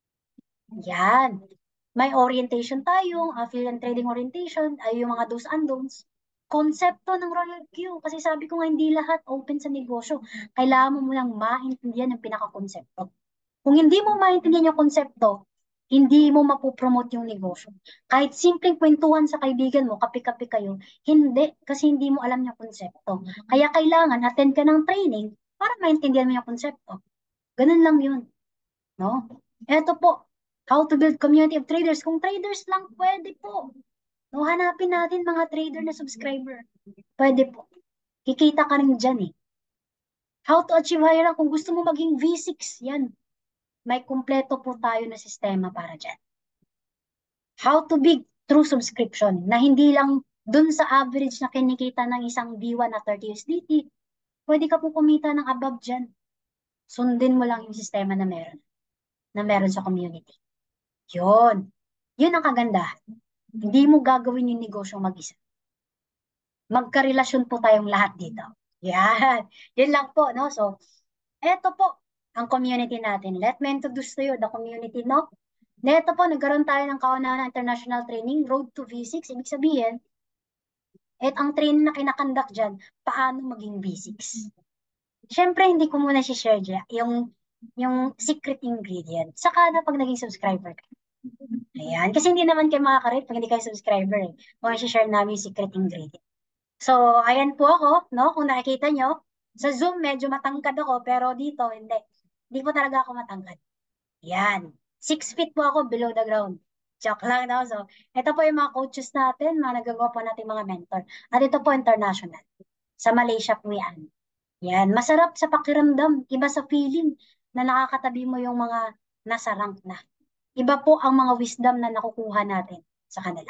Yan. May orientation tayo, affiliate trading orientation, ay yung mga do's and don'ts. Konsepto ng Royal Q. Kasi sabi ko nga, hindi lahat open sa negosyo. Kailangan mo munang maintindihan yung pinaka-konsepto. Kung hindi mo maintindihan yung konsepto, hindi mo mapopromote yung negosyo. Kahit simpleng kwentuhan sa kaibigan mo, kape-kape kayo, hindi, kasi hindi mo alam yung konsepto. Kaya kailangan attend ka ng training para maintindihan mo yung konsepto. Ganun lang yun. No? Eto po, how to build community of traders. Kung traders lang, pwede po. No, hanapin natin mga trader na subscriber. Pwede po. Kikita ka rin dyan eh. How to achieve higher rank. Kung gusto mo maging V6, yan. May kumpleto po tayo na sistema para dyan. How to big true subscription na hindi lang dun sa average na kinikita ng isang V1 na 30 USDT, pwede ka po kumita ng above dyan. Sundin mo lang yung sistema na meron sa community. Yun. Yun ang kagandahan. Hindi mo gagawin yung negosyo mag-isa. Magkarelasyon po tayong lahat dito. Yan. Yun lang po, no? So, eto po, ang community natin. Let me introduce to you the community, no? Neto po, nagkaroon tayo ng kauna-una international training, Road to V6. Ibig sabihin, ang training na kinakandak dyan, paano maging V6. Siyempre, hindi ko muna si-share dyan, yung secret ingredient. Saka na pag naging subscriber ka. Ayan. Kasi hindi naman kayo makakarit pag hindi kayo subscriber eh. Kung i-share namin yung secret ingredient. So, ayan po ako, no? Kung nakikita nyo, sa Zoom medyo matangkad ako, pero dito hindi. Hindi po talaga ako matangkad. Yan. 6 feet po ako below the ground. Joke lang, no? So, ito po yung mga coaches natin, mga nagagawa po natin mga mentor. At ito po international. Sa Malaysia po yan. Yan. Masarap sa pakiramdam. Iba sa feeling na nakakatabi mo yung mga nasa rank na. Iba po ang mga wisdom na nakukuha natin sa kanila.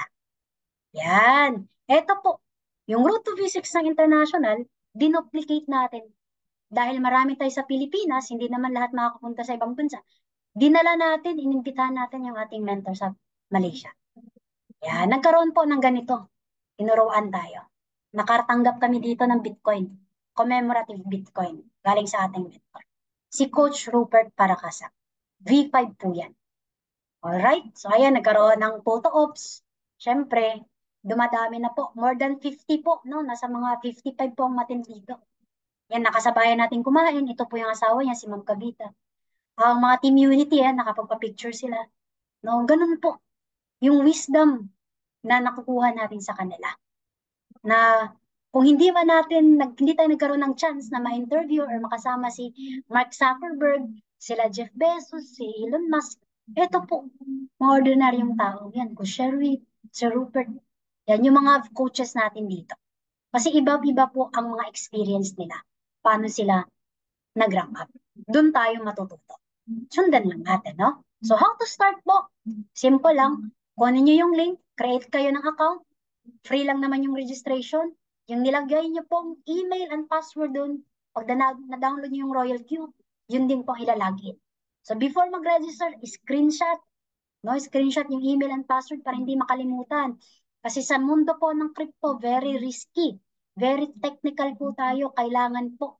Yan. Ito po. Yung route to V6 ng international, dinuplicate natin. Dahil marami tayo sa Pilipinas, hindi naman lahat makakapunta sa ibang bansa. Dinala natin, inimbitahan natin yung ating mentor sa Malaysia. Yan, nagkaroon po ng ganito. Tinuruan tayo. Nakatanggap kami dito ng Bitcoin. Commemorative Bitcoin. Galing sa ating mentor. Si Coach Rupert Paracasa. V5 po yan. Alright, so ayan, nagkaroon ng photo ops. Siyempre, dumadami na po. More than 50 po, no? Nasa mga 55 po ang matindigo. Yan, nakasabayan natin kumain. Ito po yung asawa niya, si Ma'am Kavita. Ang mga team unity, nakapagpa-picture sila. No, ganun po. Yung wisdom na nakukuha natin sa kanila. Na kung hindi man natin, hindi tayo nagkaroon ng chance na ma-interview or makasama si Mark Zuckerberg, sila Jeff Bezos, si Elon Musk, ito po, mga ordinaryong tao. Yan, ko Sherry, Sir Rupert. Yan, yung mga coaches natin dito. Kasi iba-iba po ang mga experience nila. Paano sila nag-rank up. Doon tayo matututo. Sundan lang natin, no? So, how to start po? Simple lang. Kunin nyo yung link, create kayo ng account. Free lang naman yung registration. Yung nilagay nyo pong email and password doon, pag na-download nyo yung Royal Q, yun din po ilalagin. So, before mag-register, screenshot. No? Screenshot yung email and password para hindi makalimutan. Kasi sa mundo po ng crypto, very risky. Very technical po tayo. Kailangan po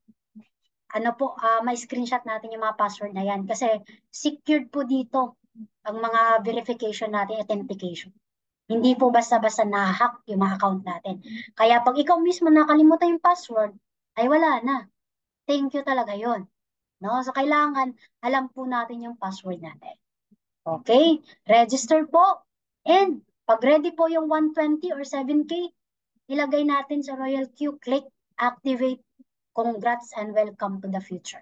may screenshot natin yung mga password na yan. Kasi secured po dito ang mga verification natin, authentication. Hindi po basta-basta na-hack yung mga account natin. Kaya pag ikaw mismo nakalimutan yung password, ay wala na. Thank you talaga yon. No? So, kailangan alam po natin yung password natin. Okay? Register po. And pag ready po yung 120 or 7K, ilagay natin sa Royal Queue, click, activate, congrats and welcome to the future.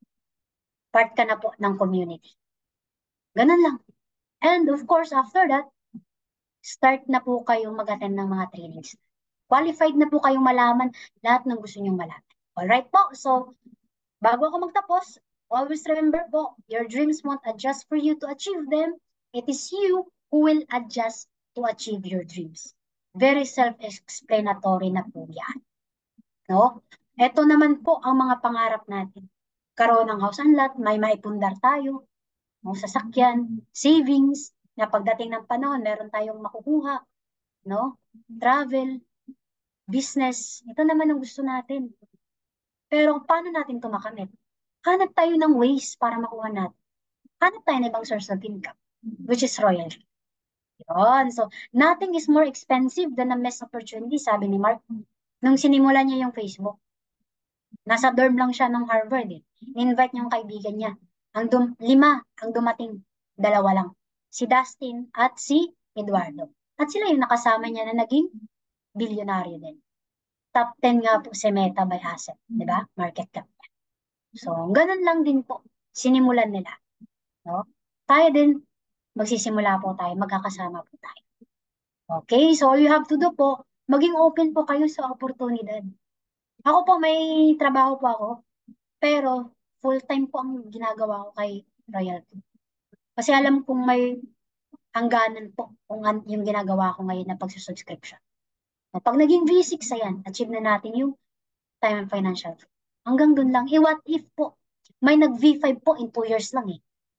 Part ka na po ng community. Ganun lang. And of course, after that, start na po kayong mag-attend ng mga trainings. Qualified na po kayong malaman lahat ng gusto nyong malaman. Alright po, so bago ako magtapos, always remember po, your dreams won't adjust for you to achieve them. It is you who will adjust to achieve your dreams. Very self-explanatory na po yan. No? Ito naman po ang mga pangarap natin. Karoon ng house and lot, may maipundar tayo, no? Sasakyan, savings, na pagdating ng panahon, meron tayong makukuha, no? Travel, business, ito naman ang gusto natin. Pero paano natin ito makamit? Hanap tayo ng ways para makuha natin. Hanap tayo ng ibang source of income, which is royalty. Yun. So, nothing is more expensive than a missed opportunity, sabi ni Mark. Nung sinimula niya yung Facebook, nasa dorm lang siya ng Harvard eh. Invite niya yung kaibigan niya. Lima ang dumating, dalawa lang. Si Dustin at si Eduardo. At sila yung nakasama niya na naging bilyonaryo din. Top 10 nga po si Meta by asset, di ba? Market cap niya. So, ganun lang din po. Sinimulan nila. No? Tayo din, magsisimula po tayo, magkakasama po tayo. Okay, so all you have to do po, maging open po kayo sa oportunidad. Ako po, may trabaho po ako, pero full-time po ang ginagawa ko kay Royalty. Kasi alam kong may hangganan po kung yung ginagawa ko ngayon na pagsusubscription. Pag naging V6, ayan, achieve na natin yung time and financial. Hanggang dun lang. What if po, may nag V5 po in 2 years lang eh.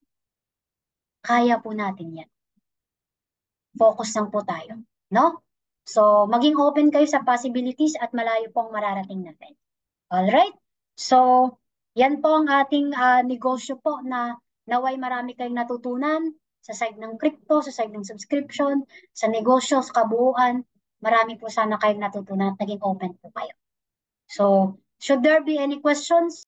Kaya po natin yan. Focus lang po tayo. No? So, maging open kayo sa possibilities at malayo pong mararating natin. Alright? So, yan po ang ating negosyo po na naway marami kayong natutunan sa side ng crypto, sa side ng subscription, sa negosyo, sa kabuuan. Marami po sana kayong natutunan at naging open po kayo. So, should there be any questions?